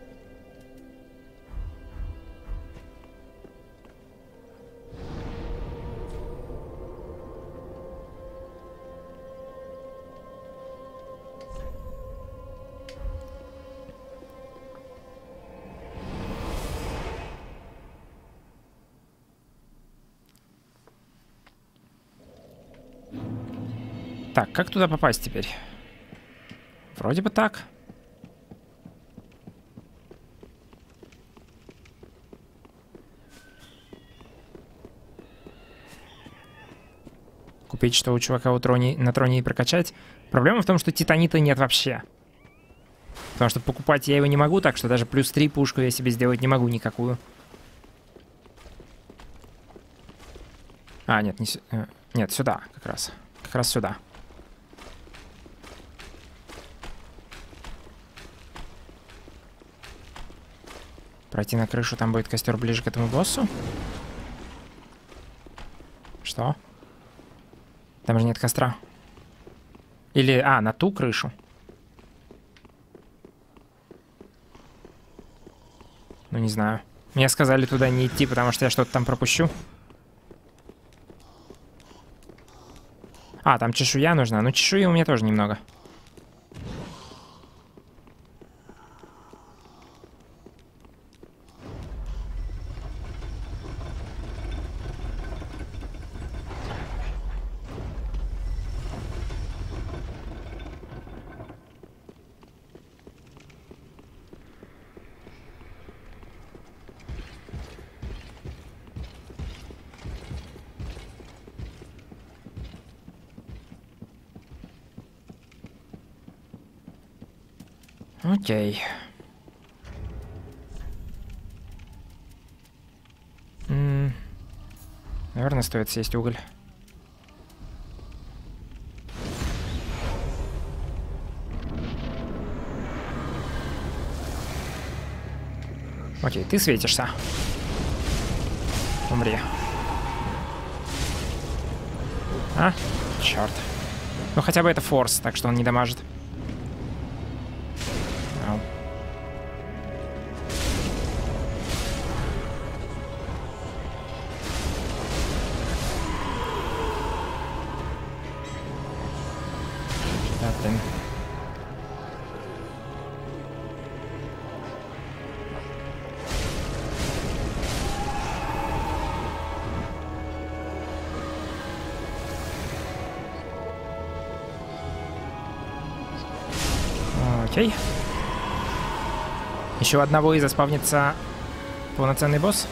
Так, как туда попасть теперь? Вроде бы так. Купить, что у чувака на троне и прокачать. Проблема в том, что титанита нет вообще. Потому что покупать я его не могу, так что даже плюс 3 пушку я себе сделать не могу никакую. А, нет, не... Нет, сюда как раз. Как раз сюда. Пройти на крышу, там будет костер ближе к этому боссу. Что? Там же нет костра. Или, на ту крышу. Ну, не знаю. Мне сказали туда не идти, потому что я что-то там пропущу. Там чешуя нужна. Ну, чешуи у меня тоже немного. Окей. Наверное, стоит съесть уголь. Окей, ты светишься. Умри. Черт. Ну хотя бы это форс, так что он не дамажит. Блин. Окей. Еще одного и заспавнится полноценный босс.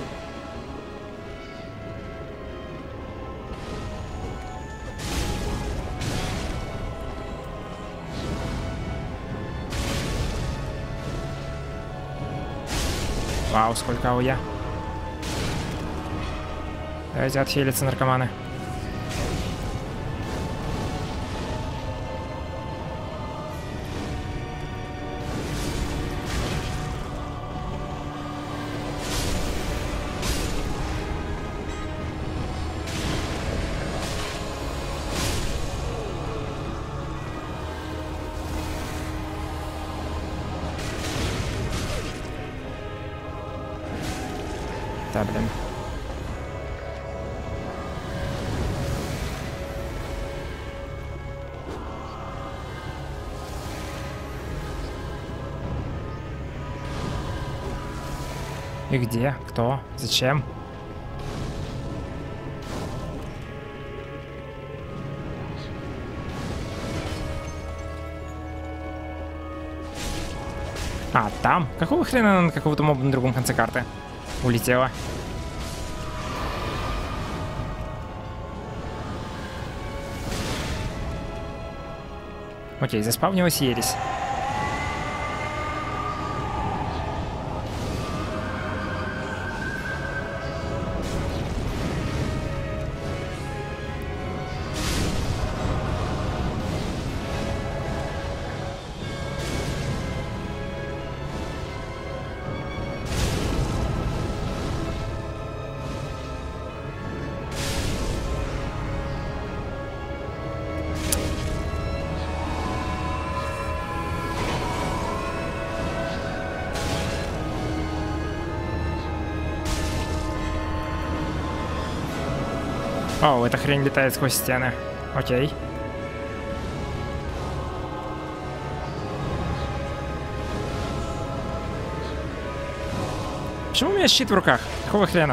Вау, сколько АОЯ. Давайте отхилиться, наркоманы. Да, блин. И где? Кто? Зачем? Там? Какого хрена она на какого-то моба на другом конце карты улетела? Окей, заспавнилась ересь. О, эта хрень летает сквозь стены. Окей. Почему у меня щит в руках? Какого хрена?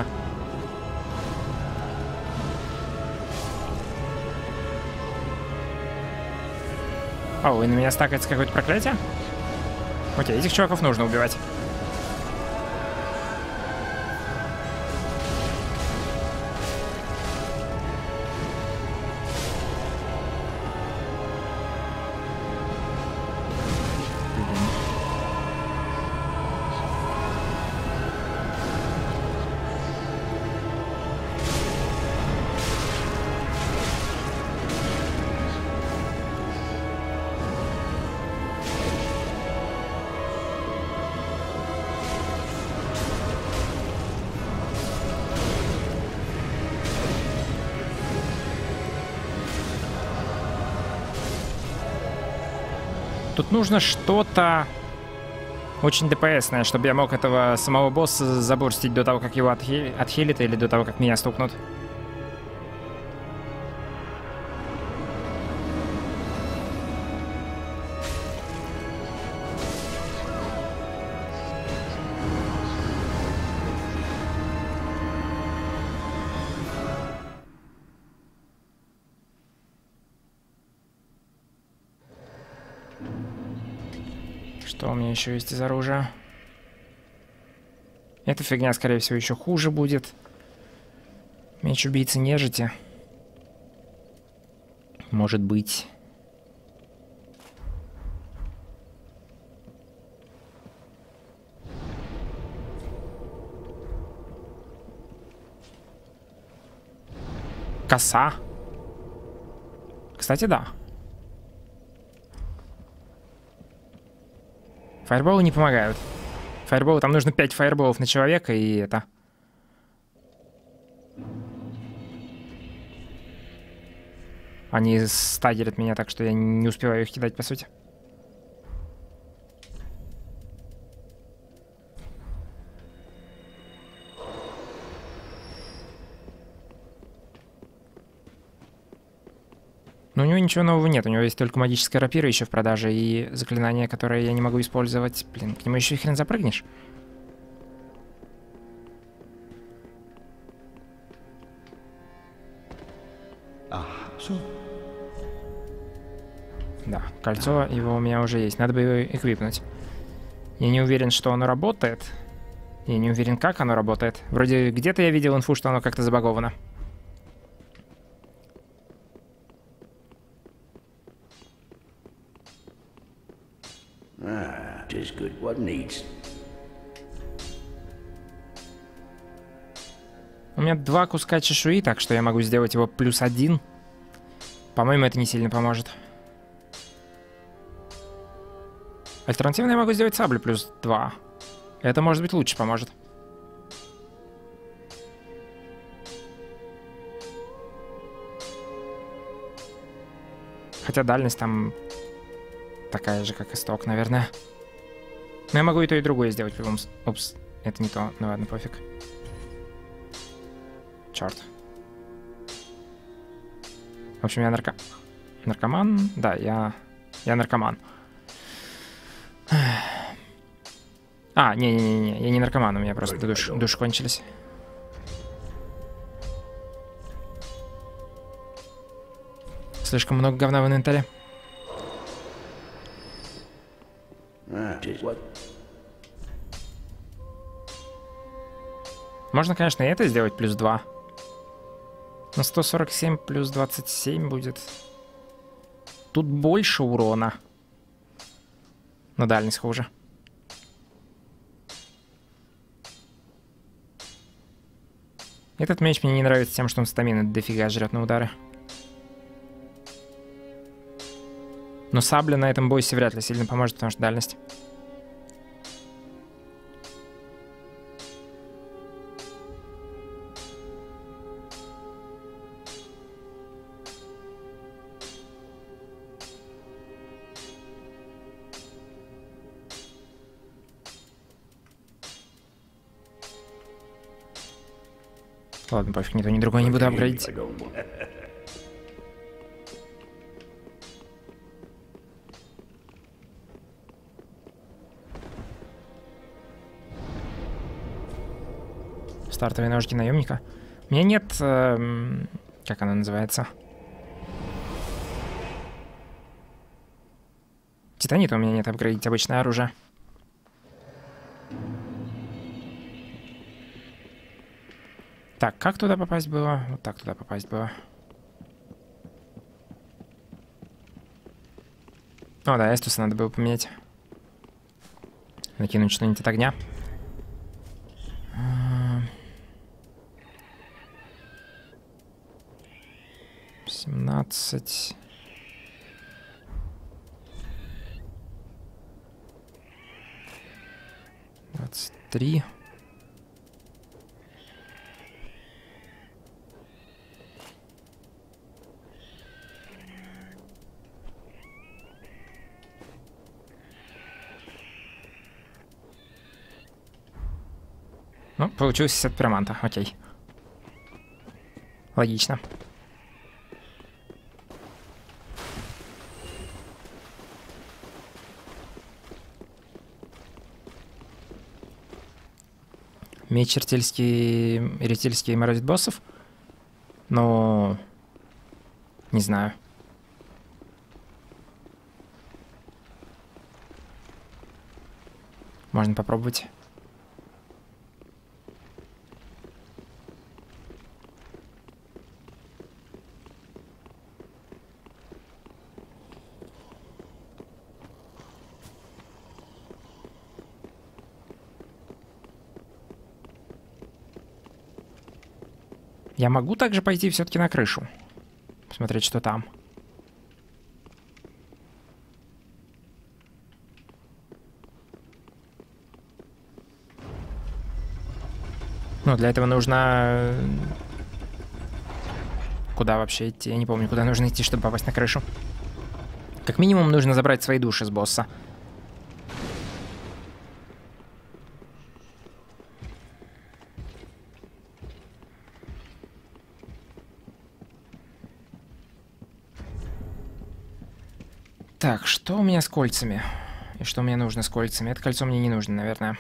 О, и на меня стакается какое-то проклятие? Окей, этих чуваков нужно убивать. Вот нужно что-то очень ДПСное, чтобы я мог этого самого босса забурстить до того, как его отхилит, или до того, как меня стукнут. Что у меня еще есть из оружия? Эта фигня, скорее всего, еще хуже будет. Меч убийцы нежити. Может быть. Коса. Кстати, да. Фаерболы не помогают. Фаерболы, там нужно 5 фаерболов на человека, и это... Они стагерят меня так, что я не успеваю их кидать, по сути. Но у него ничего нового нет, у него есть только магическая рапира еще в продаже и заклинание, которое я не могу использовать. Блин, к нему еще и хрен запрыгнешь. Да, кольцо его у меня уже есть, надо бы его эквипнуть. Я не уверен, что оно работает. Я не уверен, как оно работает. Вроде где-то я видел инфу, что оно как-то забаговано. У меня 2 куска чешуи, так что я могу сделать его +1. По-моему, это не сильно поможет. Альтернативно я могу сделать саблю +2. Это, может быть, лучше поможет. Хотя дальность там такая же, как исток, наверное. Но я могу и то, и другое сделать в любом... Упс, это не то. Ну ладно, пофиг. Черт. В общем, я наркоман? Да, я наркоман. А, не-не-не, я не наркоман, у меня просто душ кончились. Слишком много говна в инвентаре. Можно, конечно, и это сделать +2. Но 147 плюс 27 будет. Тут больше урона. Но дальность хуже. Этот меч мне не нравится тем, что он стамины дофига жрет на удары. Но сабля на этом боссе вряд ли сильно поможет, потому что дальность. Ладно, пофиг, ни то, ни другое не буду апгрейдить. Стартовые ножки наемника. У меня нет... как она называется? Титанита у меня нет, апгрейдить обычное оружие. Так, как туда попасть было? Вот так туда попасть было. О, да, эстуса надо было поменять. Накинуть что-нибудь от огня. 17. 23. Ну, получилось от пироманта, окей. Логично. Меч ретельский морозит боссов? Но... Не знаю. Можно попробовать. Я могу также пойти все-таки на крышу. Посмотреть, что там. Ну, для этого нужно... Куда вообще идти? Я не помню, куда нужно идти, чтобы попасть на крышу. Как минимум, нужно забрать свои души с босса. Так, что у меня с кольцами? И что мне нужно с кольцами? Это кольцо мне не нужно, наверное.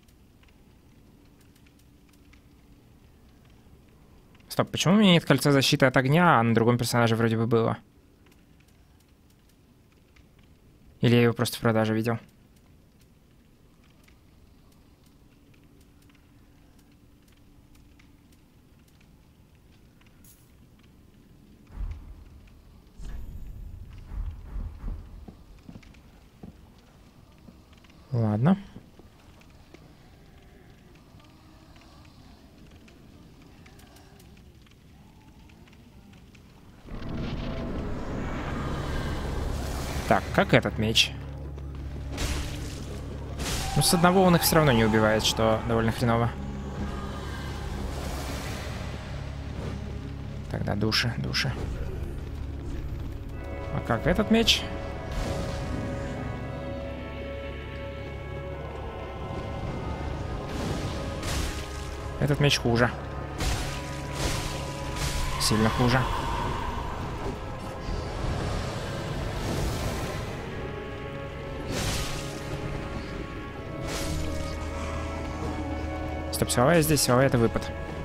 Стоп, почему у меня нет кольца защиты от огня, а на другом персонаже вроде бы было? Или я его просто в продаже видел? Ладно. Так, как этот меч? Ну, с одного он их все равно не убивает, что довольно хреново. Тогда души, души. А как этот меч? Этот меч хуже. Сильно хуже. Стоп, силовая здесь, силовая — это выпад.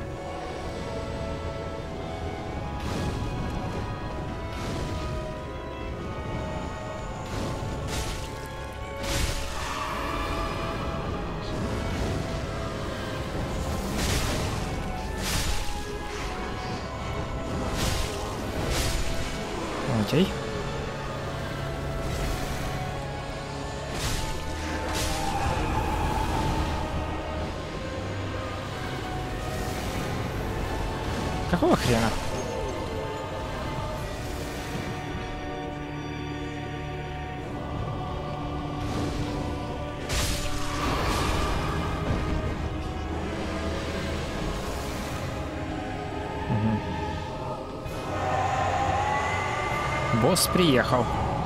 Окей. Какого хрена? Босс приехал.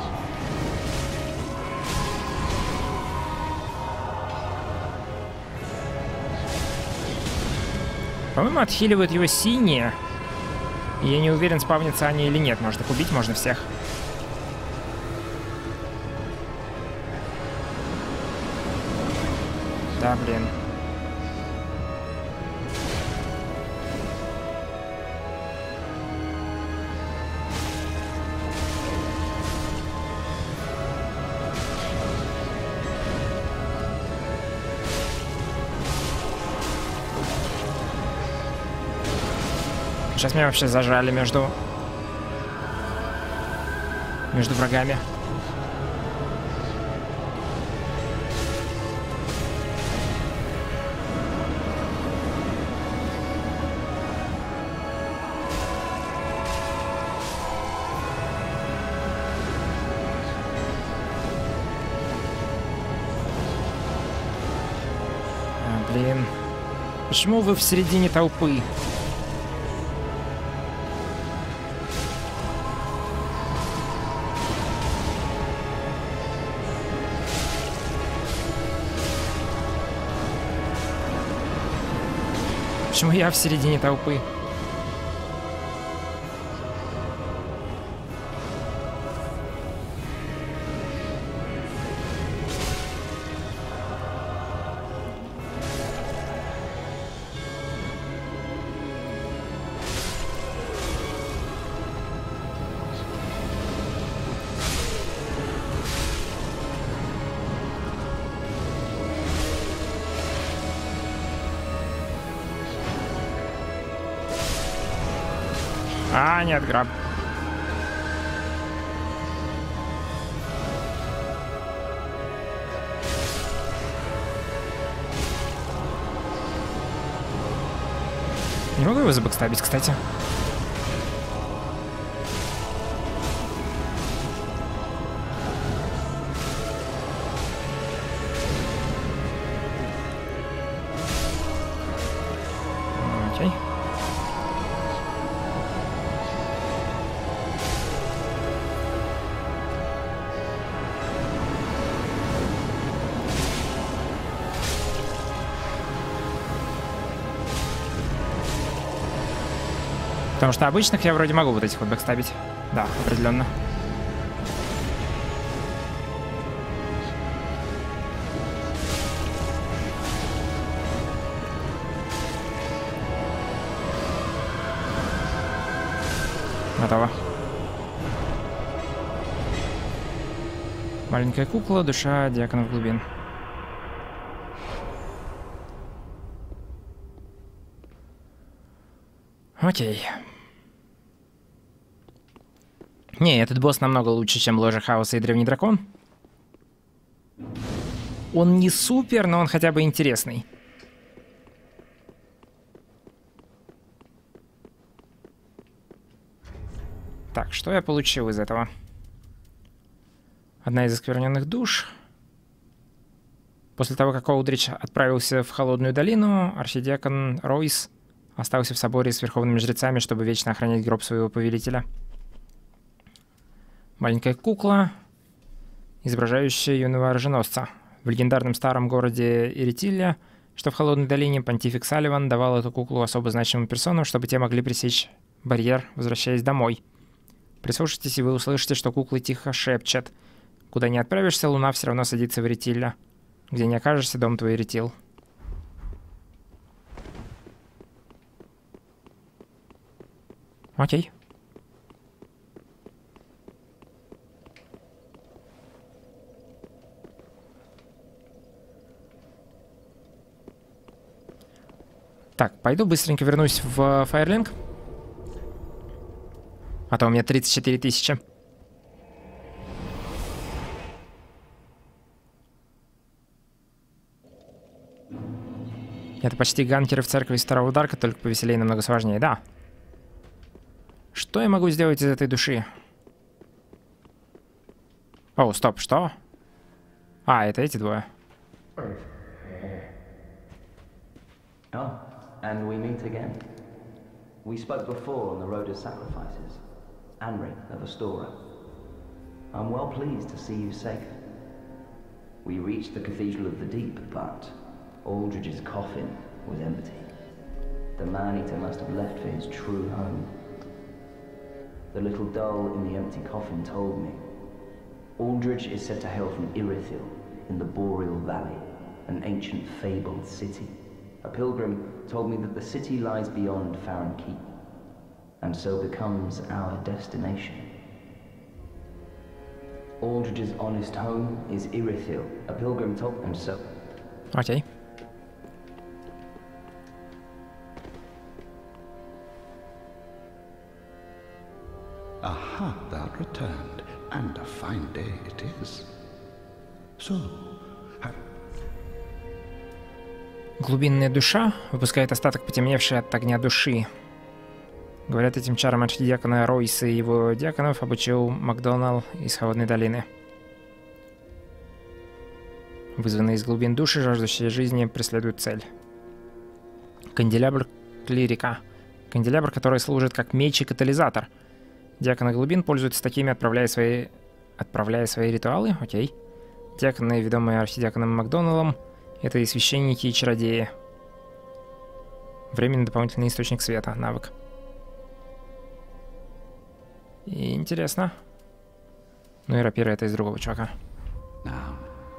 По-моему, отхиливают его синие. И я не уверен, спавнятся они или нет. Может, их убить можно всех. Да, блин. Сейчас меня вообще зажали между врагами. Блин. Почему вы в середине толпы? Почему я в середине толпы? А, нет, граб. Не могу его забэкстабить, кстати. Окей. Потому что обычных я вроде могу вот этих вот бэкстабить. Да, определенно. Готово. Маленькая кукла, душа диаконов глубин. Окей. Не, этот босс намного лучше, чем Ложа Хаоса и Древний Дракон. Он не супер, но он хотя бы интересный. Так, что я получил из этого? Одна из оскверненных душ. После того, как Олдрич отправился в Холодную долину, архидиакон Ройс остался в соборе с верховными жрецами, чтобы вечно охранять гроб своего повелителя. Маленькая кукла, изображающая юного оруженосца. В легендарном старом городе Иритилля, что в Холодной долине, понтифик Салливан давал эту куклу особо значимым персонам, чтобы те могли пресечь барьер, возвращаясь домой. Прислушайтесь, и вы услышите, что куклы тихо шепчат. Куда не отправишься, луна все равно садится в Иритилля. Где не окажешься, дом твой Иритил. Окей. Так, пойду быстренько вернусь в Файрлинг. А то у меня 34 тысячи. Это почти ганкеры в церкви Старого Дарка, только повеселее и намного сложнее, да. Что я могу сделать из этой души? О, стоп, что? А, это эти двое. Oh, and we meet again. We spoke before on the road of sacrifices. Anri of Astora. I'm well pleased to see you safe. We reached the Cathedral of the Deep, but Aldridge's coffin was empty. The man-eater must have left for his true home. The little doll in the empty coffin told me. Aldridge is said to hail from Irithil in the Boreal Valley, an ancient fabled city. A pilgrim told me that the city lies beyond Farron Keep, and so becomes our destination. Aldridge's honest home is Irithil. A pilgrim told him so. Okay. Aha, thou returned, and a fine day it is. So, Глубинная душа выпускает остаток потемневшей от огня души. Говорят, этим чаром архидиакона Ройса и его диаконов обучил Макдоналл из Холодной долины. Вызванные из глубин души, жаждущие жизни, преследуют цель. Канделябр клирика. Канделябр, который служит как меч и катализатор. Диаконы глубин пользуются такими, отправляя свои ритуалы. Окей. Диаконы, ведомые архидиаконом Макдоналлом, это и священники, и чародеи. Временный дополнительный источник света. Навык. И интересно. Ну и рапира это из другого чувака. Now,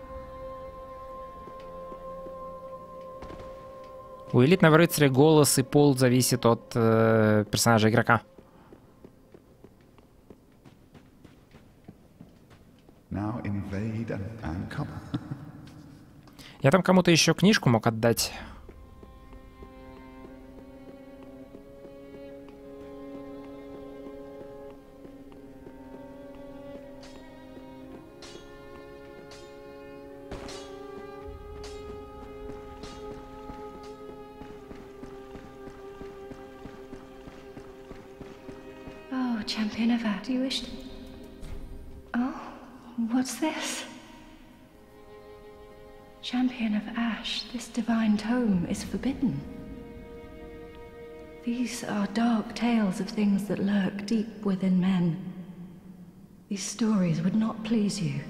У элитного рыцаря голос и пол зависит от персонажа игрока. now invade and come. Я там кому-то еще книжку мог отдать. Oh, Champion of Ash, do you wish to... Oh, what's this? Champion of Ash, this divine tome is forbidden. These are dark tales of things that lurk deep within men. These stories would not please you.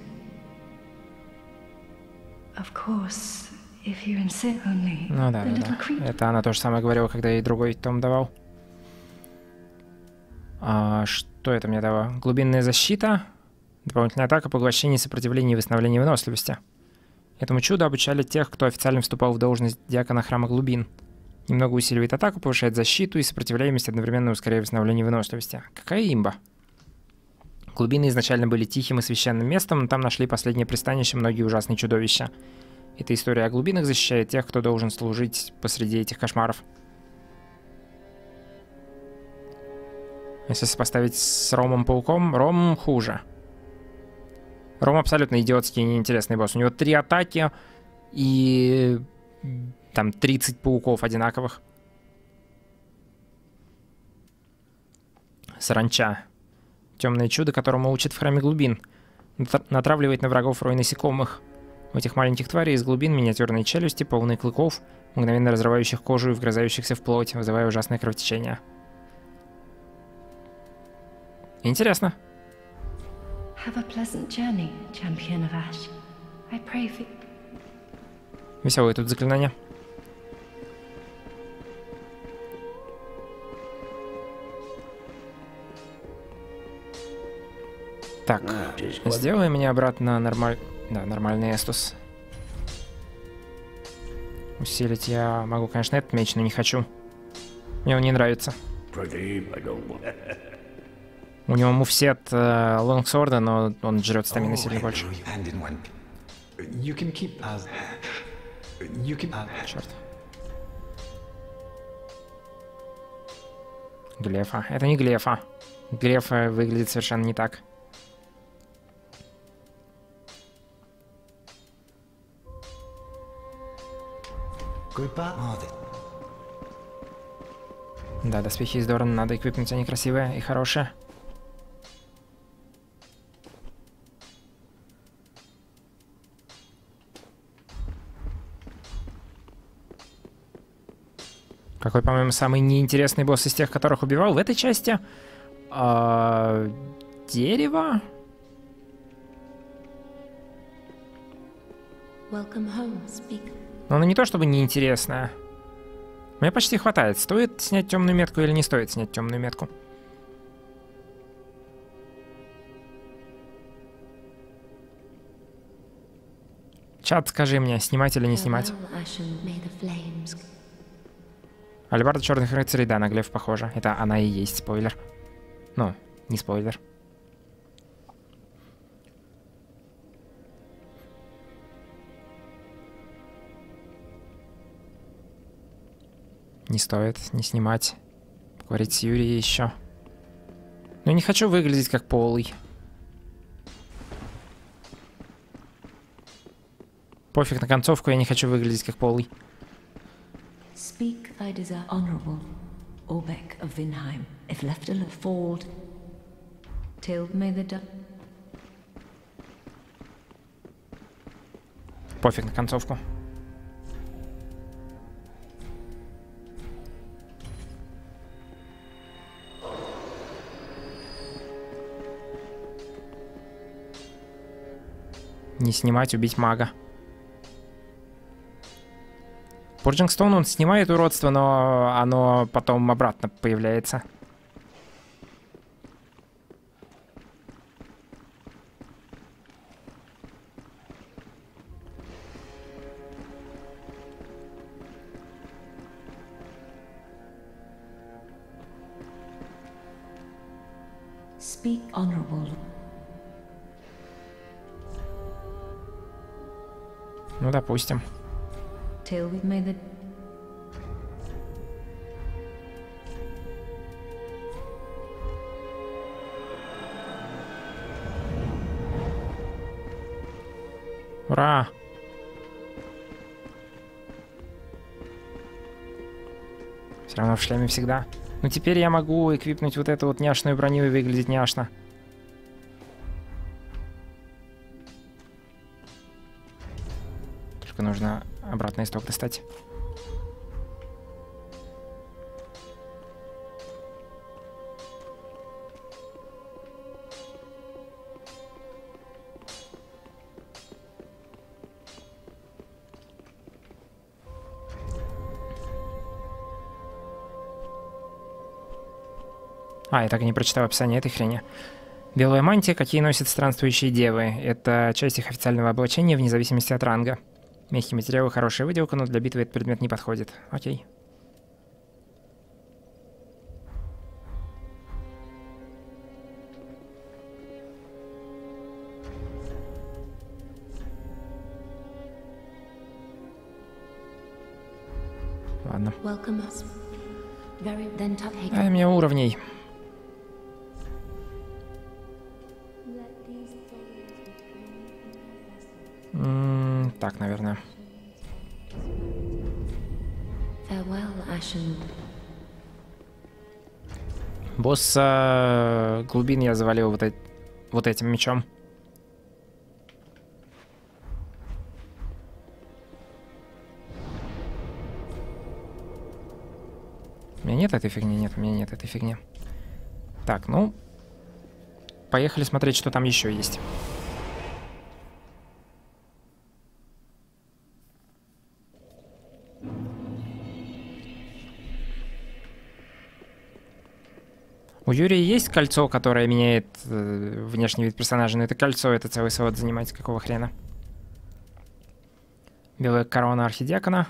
Of course, if you insist only, Ну да, the да, little да. creature... Это она то же самое говорила, когда ей другой том давал. Что это мне дало? Глубинная защита, дополнительная атака, поглощение, сопротивление и восстановление выносливости. Этому чуду обучали тех, кто официально вступал в должность диакона храма глубин. Немного усиливает атаку, повышает защиту и сопротивляемость, одновременно ускоряя восстановление выносливости. Какая имба? Глубины изначально были тихим и священным местом, но там нашли последнее пристанище многие ужасные чудовища. Эта история о глубинах защищает тех, кто должен служить посреди этих кошмаров. Если сопоставить с Ромом-пауком, Ром хуже. Ром абсолютно идиотский и неинтересный босс. У него 3 атаки и там 30 пауков одинаковых. Саранча. Темное чудо, которому учат в храме глубин. Натравливает на врагов рой насекомых. У этих маленьких тварей из глубин миниатюрные челюсти, полные клыков, мгновенно разрывающих кожу и вгрызающихся в плоть, вызывая ужасное кровотечение. Интересно. Have a pleasant journey, Champion of Ash. I pray for... Веселое тут заклинание. Так, сделай мне обратно нормальный эстус. Усилить я могу, конечно, этот меч, но не хочу. Мне он не нравится. У него мувсет лонгсорда, но он жрет стамины сильно больше. Черт. Глефа. Это не Глефа. Глефа выглядит совершенно не так. Да, доспехи из Дорана надо эквипнуть, они красивые и хорошие. Какой, по-моему, самый неинтересный босс из тех, которых убивал в этой части? Дерево? Но оно не то чтобы неинтересное. Мне почти хватает. Стоит снять темную метку или не стоит снять темную метку? Чат, скажи мне, снимать или не снимать? Алебарда черных рыцарей, да, на Глеф похожа. Это она и есть спойлер. Ну, не спойлер. Не стоит не снимать. Поговорить с Юрией еще. Но я не хочу выглядеть как полый. Пофиг на концовку, я не хочу выглядеть как полый. Speak thy desire, honorable Orbeck of Vinheim, if left alone, falled, till may the Пофиг на концовку. Не снимать, убить мага. Порджинг Стоун, он снимает уродство, но оно потом обратно появляется. Speak, honorable. Ну, допустим. Till we've made the... Ура! Все равно в шлеме всегда. Ну теперь я могу эквипнуть вот эту вот няшную броню и выглядеть няшно. Только нужно обратный исток достать. Я так и не прочитал описание этой хрени. Белая мантия, какие носят странствующие девы. Это часть их официального облачения вне зависимости от ранга. Мягкий материал и хорошая выделка, но для битвы этот предмет не подходит. Окей. Ладно. Дай мне уровней. Так, наверное. Босса глубин я завалил вот этим мечом. У меня нет этой фигни? Нет, у меня нет этой фигни. Так, ну... Поехали смотреть, что там еще есть. У Юрия есть кольцо, которое меняет внешний вид персонажа, но это кольцо, это целый слот занимать. Какого хрена? Белая корона архидиакона.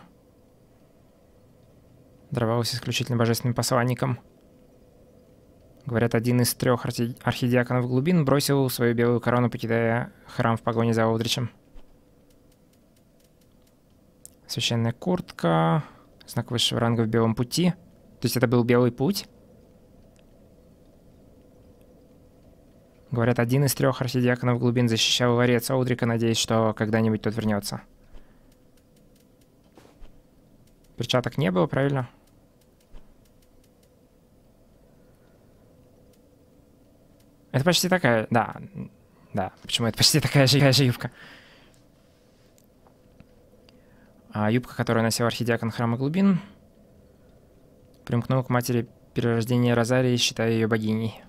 Даровалась исключительно божественным посланником. Говорят, один из 3 архидиаконов глубин бросил свою белую корону, покидая храм в погоне за Олдричем. Священная куртка. Знак высшего ранга в белом пути. То есть это был белый путь. Говорят, один из 3 архидиаконов глубин защищал ларец Олдрика, надеясь, что когда-нибудь тот вернется. Перчаток не было, правильно? Это почти такая... Да. Да. Почему это почти такая же юбка? Юбка, которую носил архидиакон храма глубин, примкнул к матери перерождения Розарии, считая ее богиней.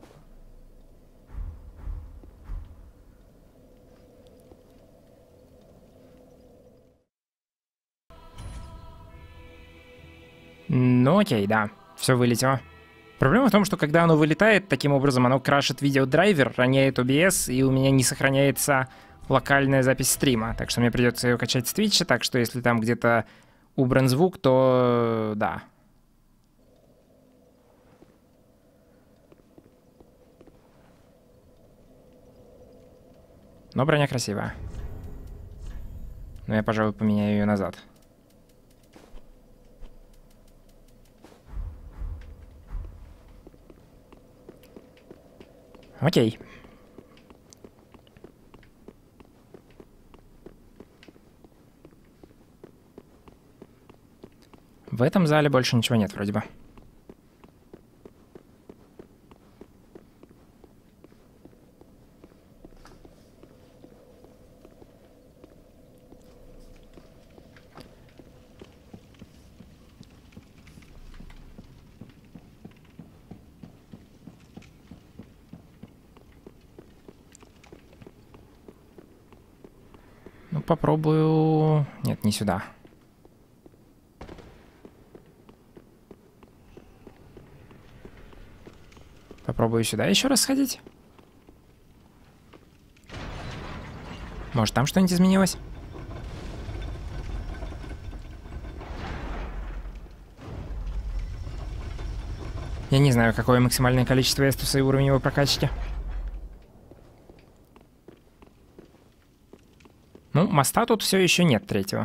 Ну окей, да. Все вылетело. Проблема в том, что когда оно вылетает, таким образом оно крашит видеодрайвер, роняет OBS, и у меня не сохраняется локальная запись стрима. Так что мне придется ее качать с Твича, так что если там где-то убран звук, то да. Но броня красивая. Но я, пожалуй, поменяю ее назад. Окей. В этом зале больше ничего нет, вроде бы. Ну, попробую... Нет, не сюда. Попробую сюда еще раз сходить. Может, там что-нибудь изменилось? Я не знаю, какое максимальное количество эстуса и уровень его прокачки. Ну, моста тут все еще нет третьего.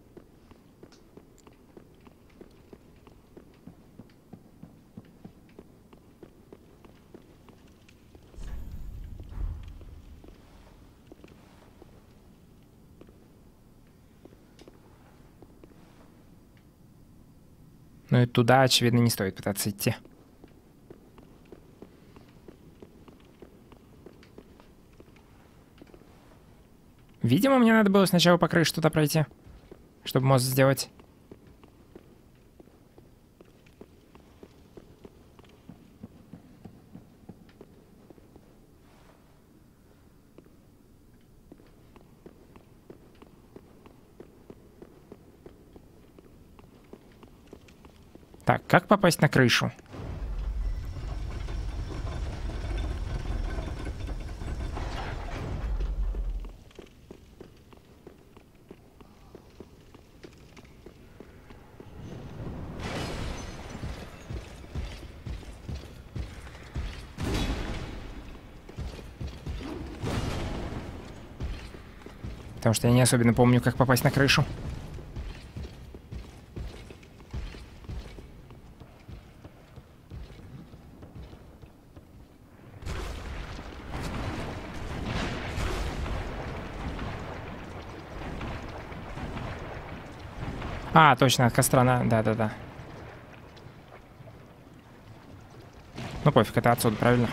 Ну и туда, очевидно, не стоит пытаться идти. Видимо, мне надо было сначала по крыше туда пройти, чтобы мост сделать. Так, как попасть на крышу? Потому что я не особенно помню, как попасть на крышу. А, точно, от костра, да-да-да. Ну пофиг, это отсюда, правильно?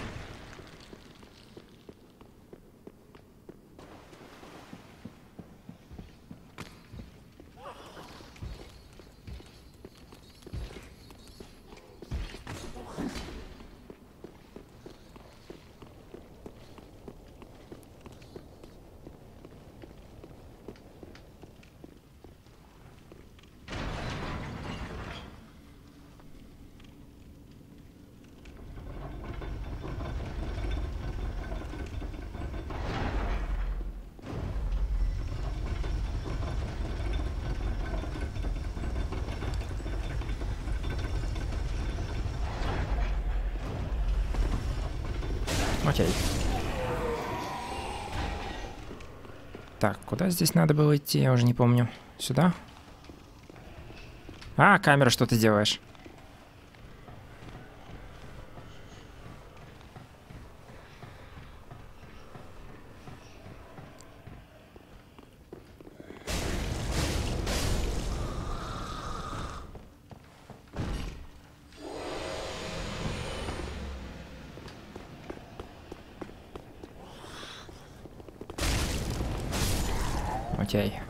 Окей. Так, куда здесь надо было идти, я уже не помню. Сюда? А, камера, что ты делаешь? Окей.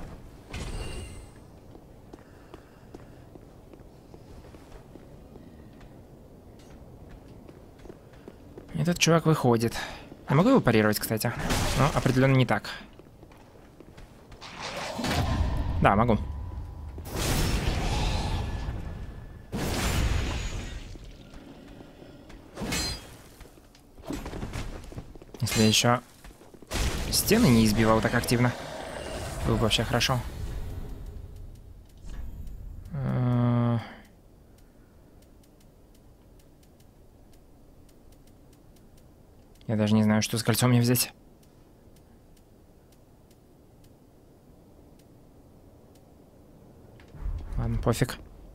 Этот чувак выходит. Я могу его парировать, кстати? Но определенно не так. Да, могу. Если я еще стены не избивал так активно, было бы вообще хорошо. Я даже не знаю, что с кольцом мне взять. Ладно, пофиг.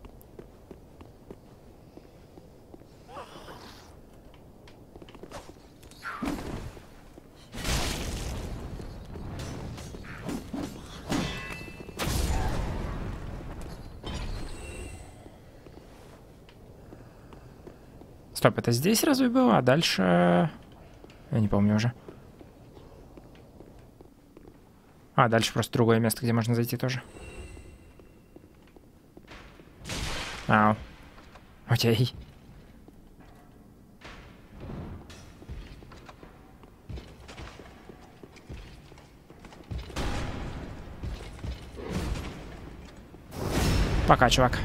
Стоп, это здесь разве было? А дальше... Я не помню уже. А, дальше просто другое место, где можно зайти тоже. Ау. Окей. Пока, чувак.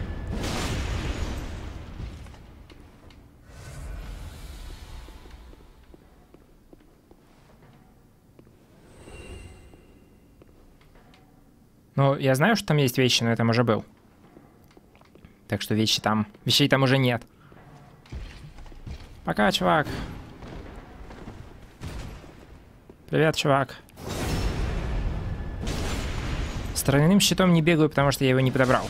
Ну, я знаю, что там есть вещи, но я там уже был. Так что вещей там уже нет. Пока, чувак. Привет, чувак. С тройным щитом не бегаю, потому что я его не подобрал.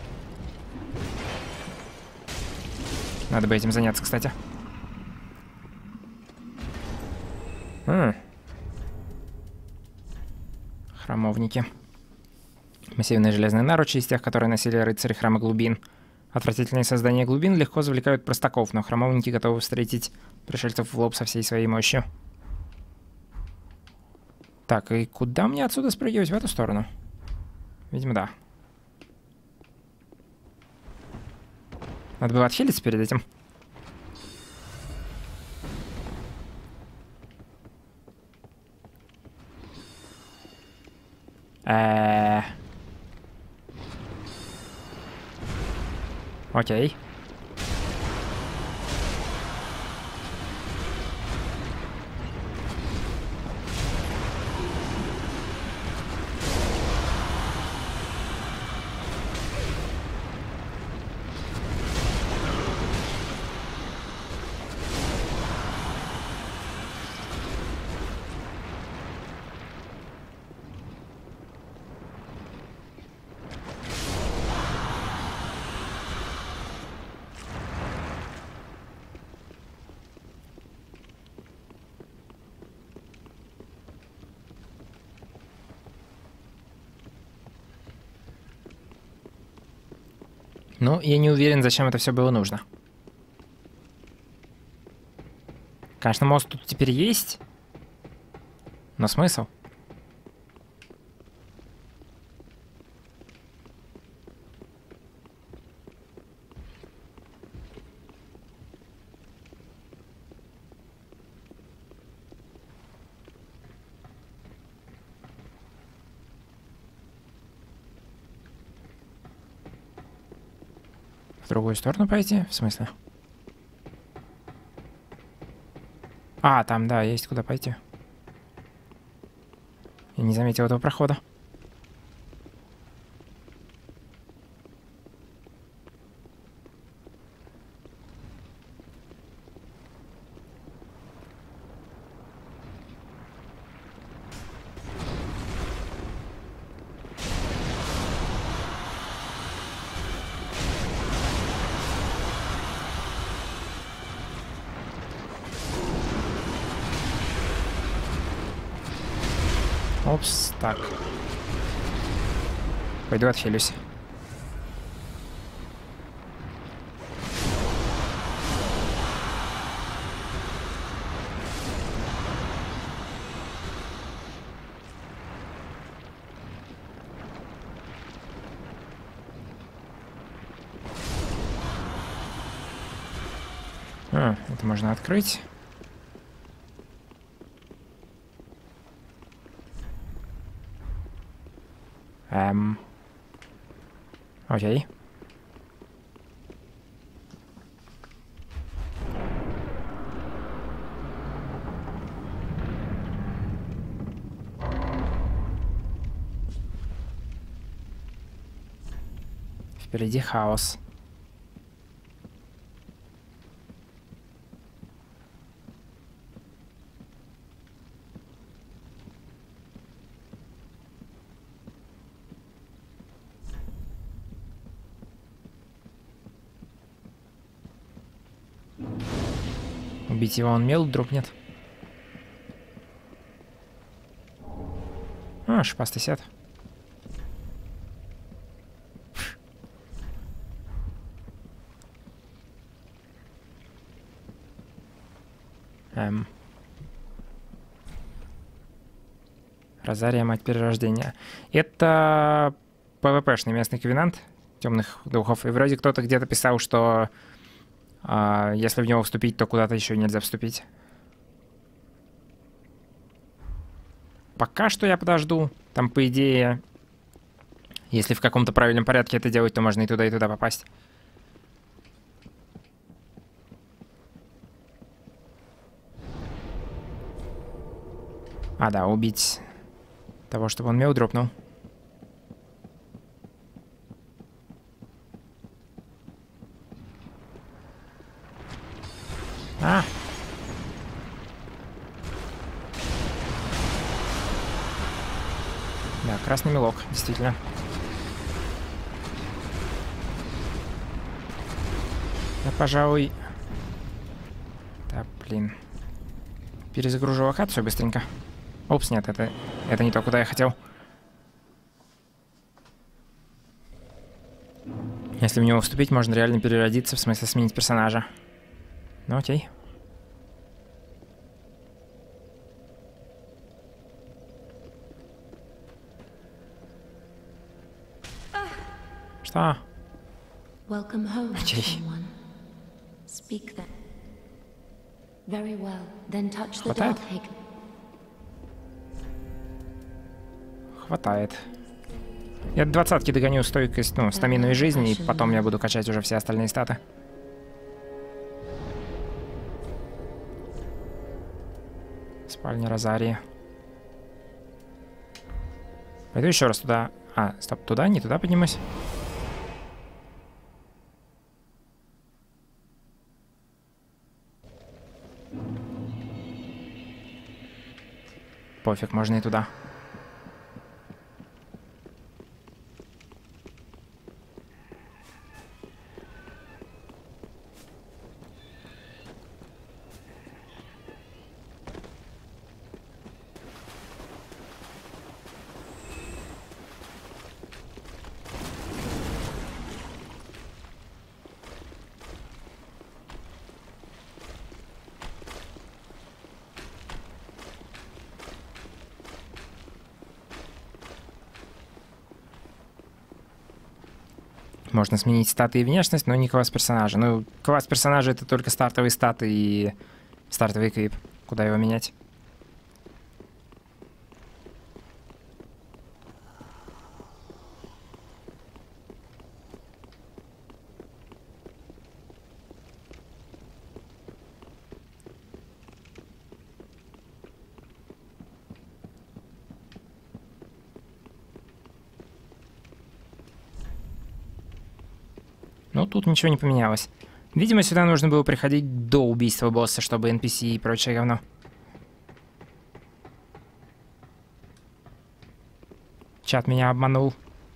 Надо бы этим заняться, кстати. Храмовники. Массивные железные наручи из тех, которые носили рыцари храма глубин. Отвратительные создания глубин легко завлекают простаков, но храмовники готовы встретить пришельцев в лоб со всей своей мощью. Так, и куда мне отсюда спрыгивать? В эту сторону? Видимо, да. Надо было отхилиться перед этим. Окей. Ну, я не уверен, зачем это все было нужно. Конечно, мост тут теперь есть. Но смысл? В другую сторону пойти? В смысле? А, там, да, есть куда пойти. Я не заметил этого прохода. Опс, так. Пойду отхилюсь. Это можно открыть. Окей. Впереди хаос. Убить его он мел, вдруг нет. А, шипастый сет. Розария, мать перерождения. Это ПВПшный местный ковенант темных духов. И вроде кто-то где-то писал, что если в него вступить, то куда-то еще нельзя вступить. Пока что я подожду. Там, по идее, если в каком-то правильном порядке это делать, то можно и туда попасть. А, да, убить того, чтобы он мел дропнул. А! Да, красный мелок, действительно. Я, пожалуй... Да, блин. Перезагружу локацию быстренько. Опс, нет, это не то, куда я хотел. Если в него вступить, можно реально переродиться, в смысле сменить персонажа. Ну окей. Что? Welcome home, Окей. someone. Speak then. Very well. Then touch the Хватает? dark egg. Хватает. Я до 20-ки догоню стойкость, ну, стамину и жизни, и потом я буду качать уже все остальные статы. Спальня Розарии. Пойду еще раз туда. А, стоп, туда, не туда поднимусь. Пофиг, можно и туда. Можно сменить статы и внешность, но не класс персонажа. Ну, класс персонажа — это только стартовые статы и стартовый эквип. Куда его менять? Ну, тут ничего не поменялось. Видимо, сюда нужно было приходить до убийства босса, чтобы NPC и прочее говно. Чат меня обманул.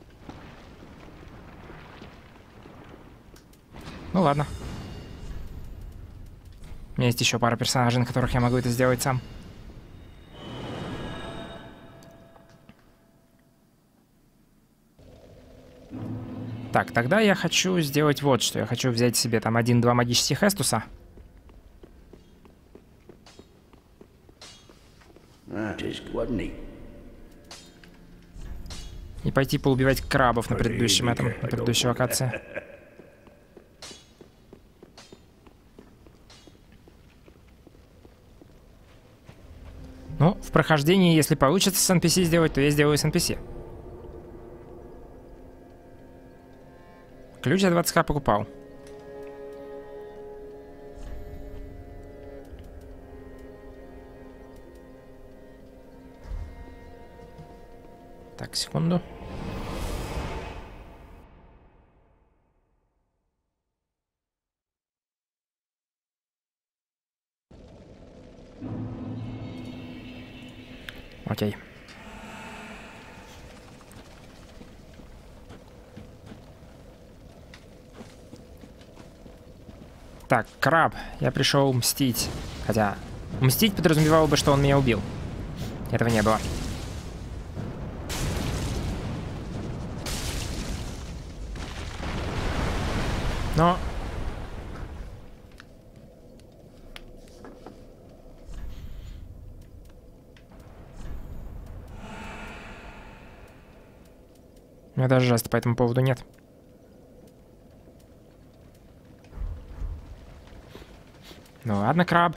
Ну ладно. У меня есть еще пара персонажей, на которых я могу это сделать сам. Так, тогда я хочу сделать вот что. Я хочу взять себе там 1-2 магических эстуса. И пойти поубивать крабов на предыдущем на предыдущей локации. Ну, в прохождении, если получится с NPC сделать, то я сделаю с NPC. Ключ за 20к покупал. Так, секунду. Окей. Так, краб. Я пришел мстить. Хотя, мстить подразумевало бы, что он меня убил. Этого не было. Но... У меня даже жеста по этому поводу нет. Ну ладно, краб.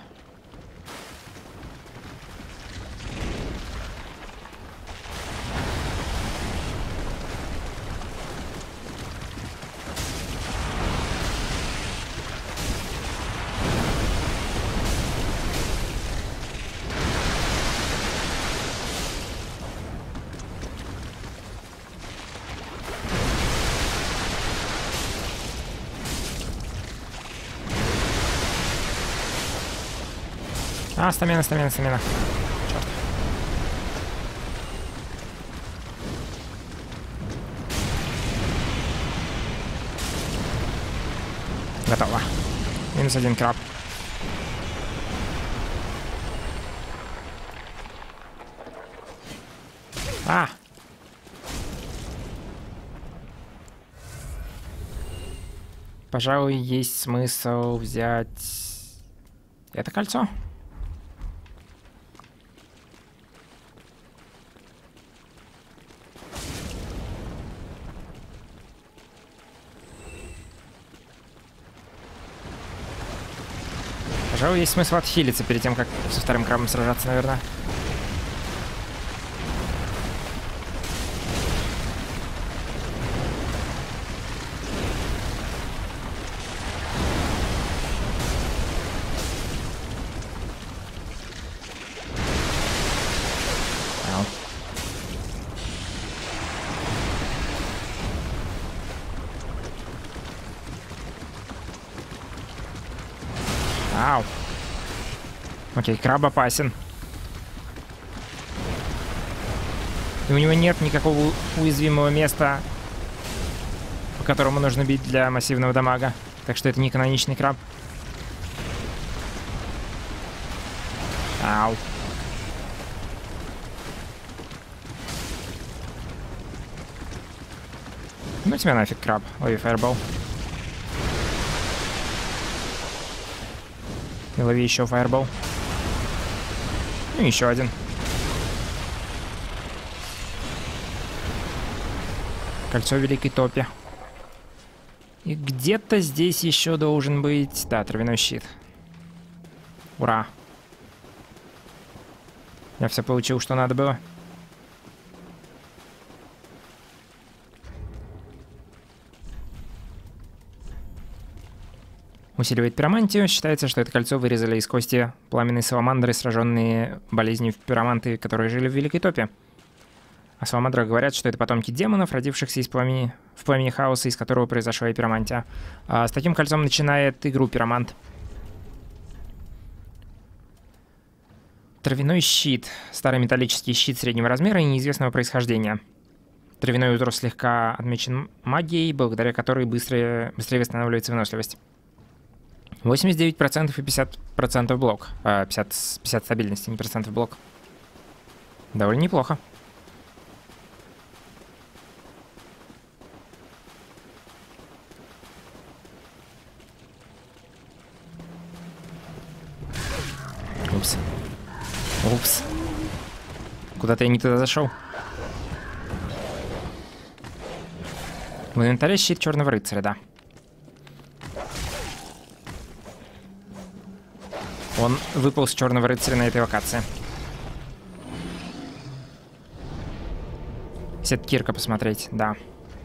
А, стамина. Черт. Готово. -1 краб. А! Пожалуй, есть смысл взять это кольцо. Пожалуй, есть смысл отхилиться перед тем, как со вторым крабом сражаться, наверное. Ау. Окей, краб опасен. И у него нет никакого уязвимого места, по которому нужно бить для массивного дамага. Так что это не каноничный краб. Ау. Ну тебя нафиг, краб. Лови фаербол. И лови еще фаербол. Ну, еще один. Кольцо Великой Топи. И где-то здесь еще должен быть... Да, травяной щит. Ура. Я все получил, что надо было. Усиливает пиромантию. Считается, что это кольцо вырезали из кости пламенной саламандры, сраженные болезнью в пироманты, которые жили в Великой Топе. О саламандрах говорят, что это потомки демонов, родившихся в пламени хаоса, из которого произошла и пиромантия. С таким кольцом начинает игру пиромант. Травяной щит. Старый металлический щит среднего размера и неизвестного происхождения. Травяной узор слегка отмечен магией, благодаря которой быстрее восстанавливается выносливость. 89% и 50% блок. 50 стабильности, не процентов блок. Довольно неплохо. Упс. Упс. Куда-то я не туда зашел. В инвентаре щит черного рыцаря, да. Он выпал с черного рыцаря на этой локации. Сет Кирка посмотреть, да.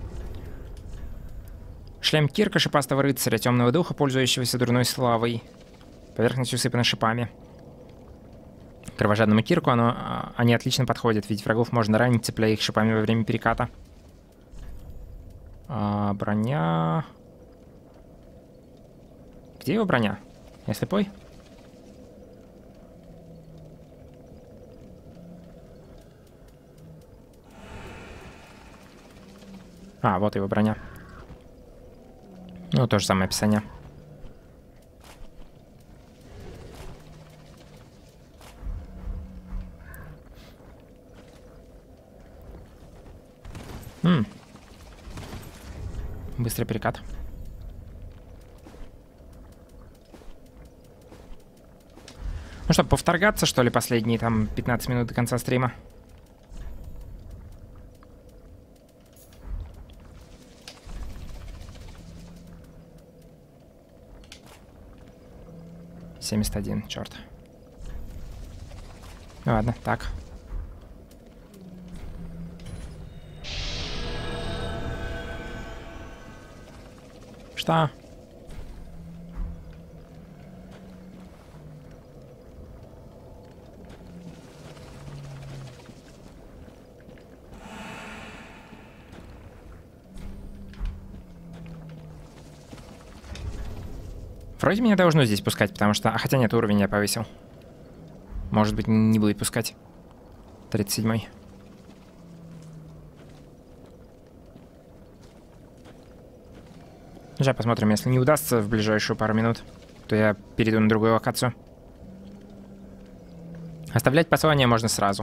Шлем Кирка, шипастого рыцаря, темного духа, пользующегося дурной славой. Поверхность усыпана шипами. Кровожадному Кирку они отлично подходят, ведь врагов можно ранить, цепляя их шипами во время переката. Броня... Где его броня? Я слепой? Вот его броня. Ну, то же самое описание. Быстрый перекат. Ну что, повторгаться, что ли, последние там 15 минут до конца стрима? $71, черт. Ну ладно, так. Что? Вроде меня должно здесь пускать, потому что... хотя нет, уровень я повысил. Может быть, не будет пускать. 37-й. Сейчас посмотрим, если не удастся в ближайшую пару минут, то я перейду на другую локацию. Оставлять послание можно сразу.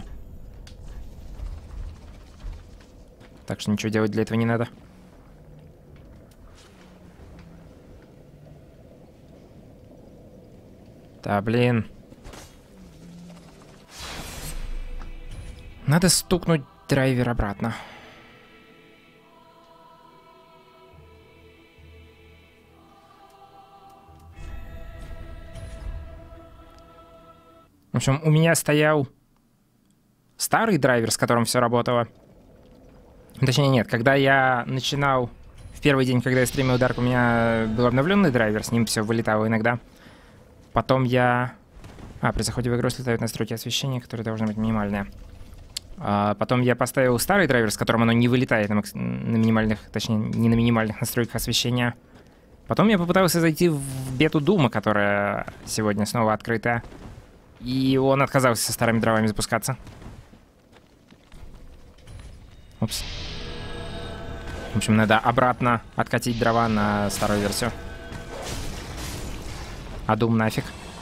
Так что ничего делать для этого не надо. Да, блин. Надо стукнуть драйвер обратно. В общем, у меня стоял старый драйвер, с которым все работало. Точнее, нет, когда я начинал... В первый день, когда я стримил Dark, у меня был обновленный драйвер, с ним все вылетало иногда. Потом я... при заходе в игру слетают настройки освещения, которые должны быть минимальные. Потом я поставил старый драйвер, с которым оно не вылетает на минимальных... Точнее, не на минимальных настройках освещения. Потом я попытался зайти в бету Дума, которая сегодня снова открытая. И он отказался со старыми дровами запускаться. Упс. В общем, надо обратно откатить дрова на старую версию. А Doom нафиг.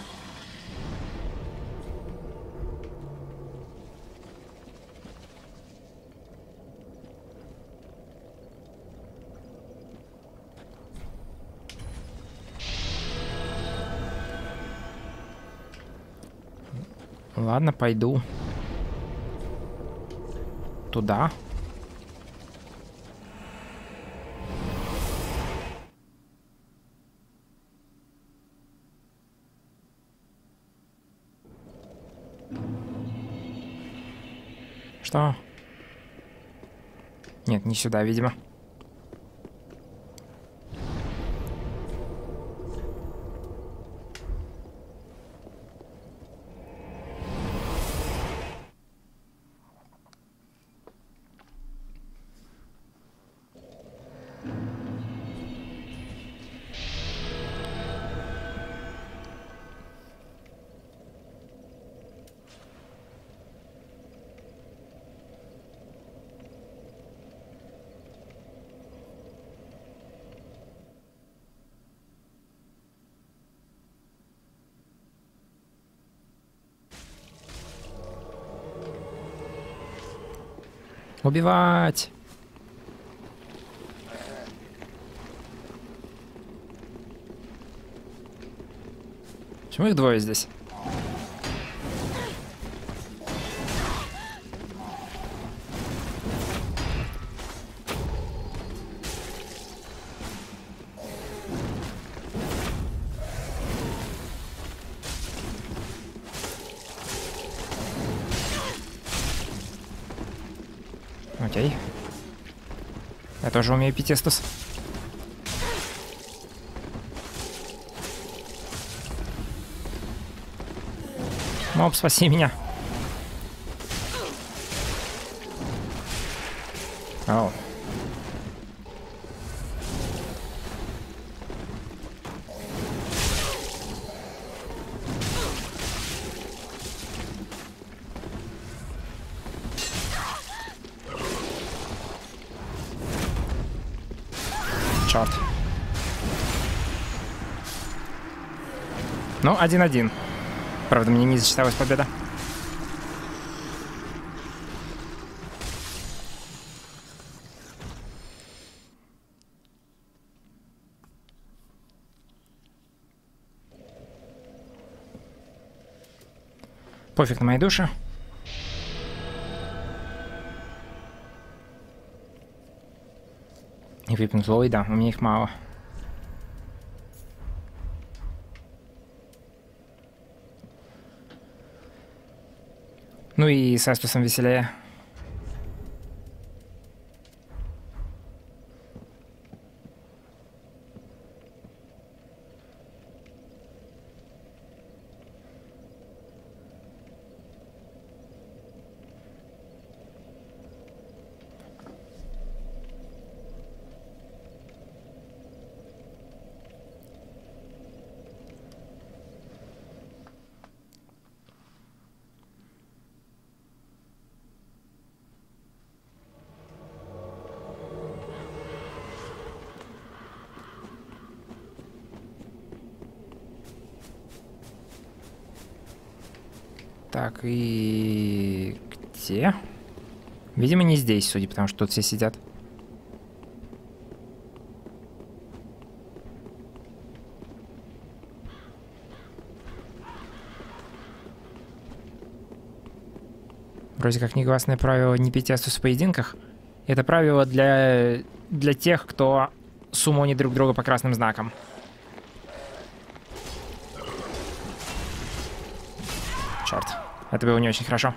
Ладно, пойду туда. Что? Нет, не сюда, видимо. Убивать! Почему их двое здесь? Окей. Я тоже умею Питестус. Моб, спаси меня. Оу. Черт. Ну, 1-1. Правда, мне не зачиталась победа. Пофиг на мои души. И выпнут Ллойда, у меня их мало. Ну и с Астусом веселее. Так, и... Где? Видимо, не здесь, судя по тому, что тут все сидят. Вроде как негласное правило не пить асус в поединках. Это правило для тех, кто суммонит друг друга по красным знакам. Черт, это было не очень хорошо.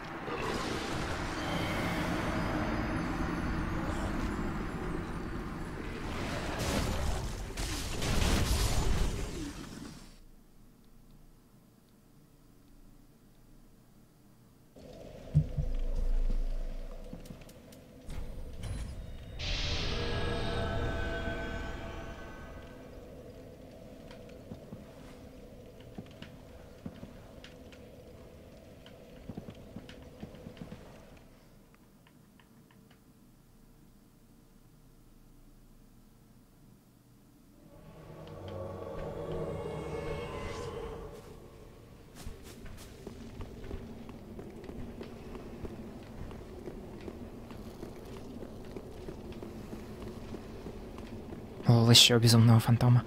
Лол, еще безумного фантома.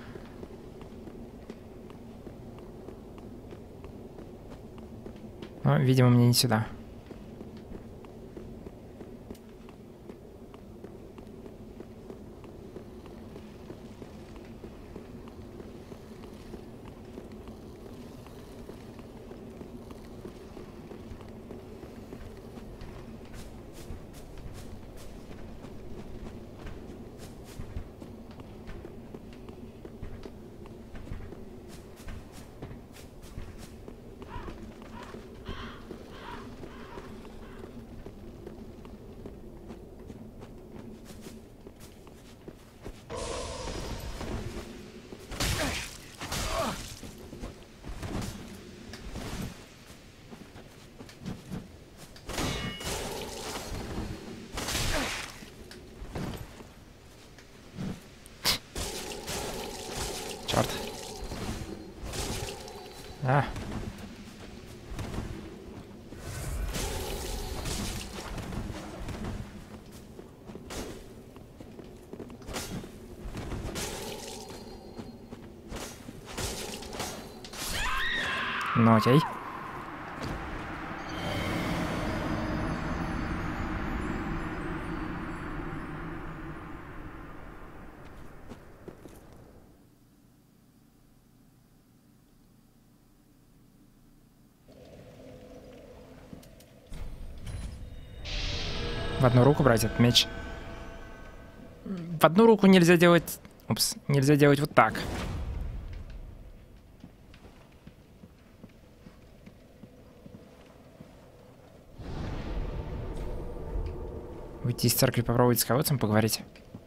Но, видимо, мне не сюда. Черт. А. Ну окей. В одну руку брать этот меч. В одну руку нельзя делать... Упс, нельзя делать вот так. Выйти из церкви, попробовать с колодцем поговорить.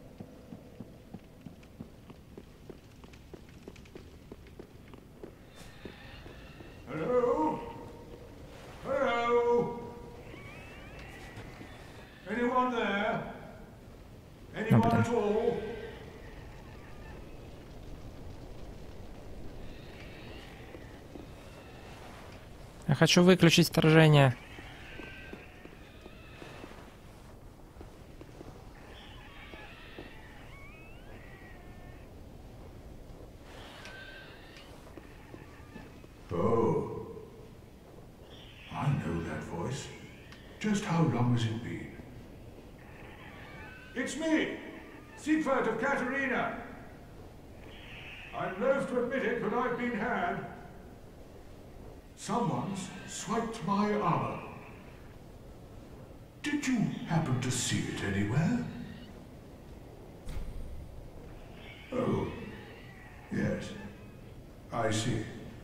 Ну, блин. Я хочу выключить вторжение. Just how long has it been? It's me, Siegfried of Katarina. I'm loath to admit it, but I've been had. Someone's swiped my armor. Did you happen to see it anywhere? Oh, yes, I see.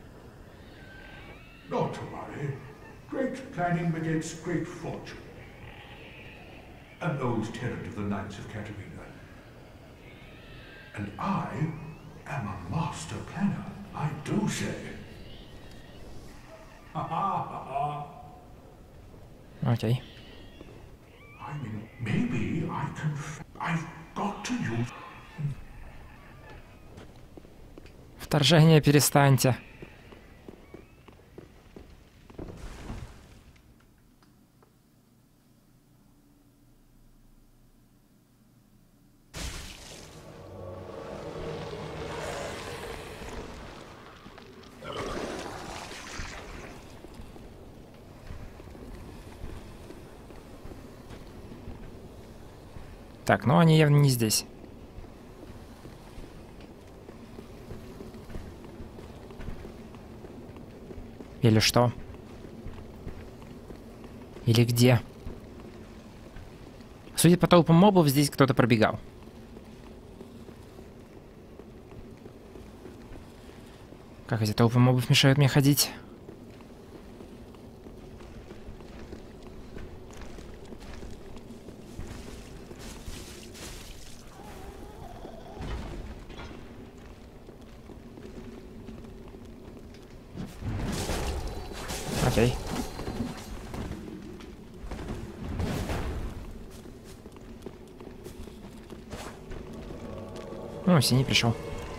Not to worry. Great planning begets great fortune. An old tenant of the Knights of Katarina. And I am a master planner, I do say. Ha ha ha ha. Окей. I mean, maybe I can... I've got to use... Вторжение, перестаньте. Так, ну они явно не здесь. Или что? Или где? Судя по толпам мобов, здесь кто-то пробегал. Как эти толпы мобов мешают мне ходить? Окей. Ну, синий пришел.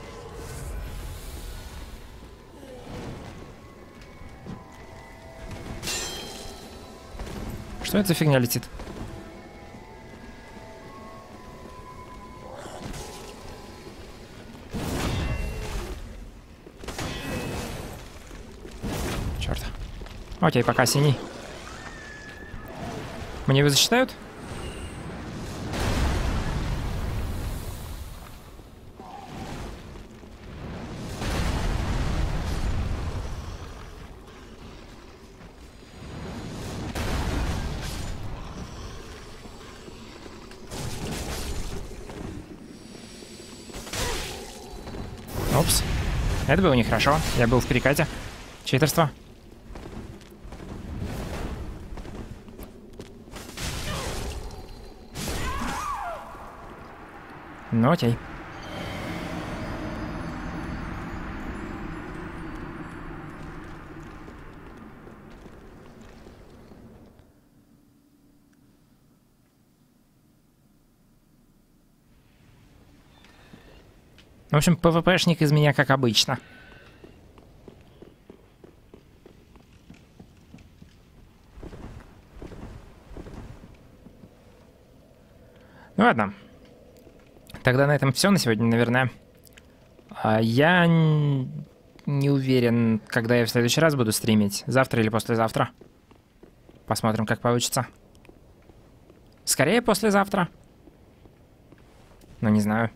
Что это за фигня летит? Черт. Окей, пока синий. Мне его засчитают? Опс. Это было нехорошо. Я был в перекате. Читерство. Ну окей. В общем, ПВПшник из меня как обычно. Ну ладно. Тогда на этом все на сегодня, наверное. Я не уверен, когда я в следующий раз буду стримить. Завтра или послезавтра. Посмотрим, как получится. Скорее послезавтра. Ну, не знаю.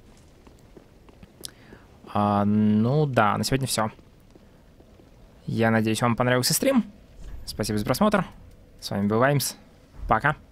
Ну да, на сегодня все. Я надеюсь, вам понравился стрим. Спасибо за просмотр. С вами был Ваймс. Пока.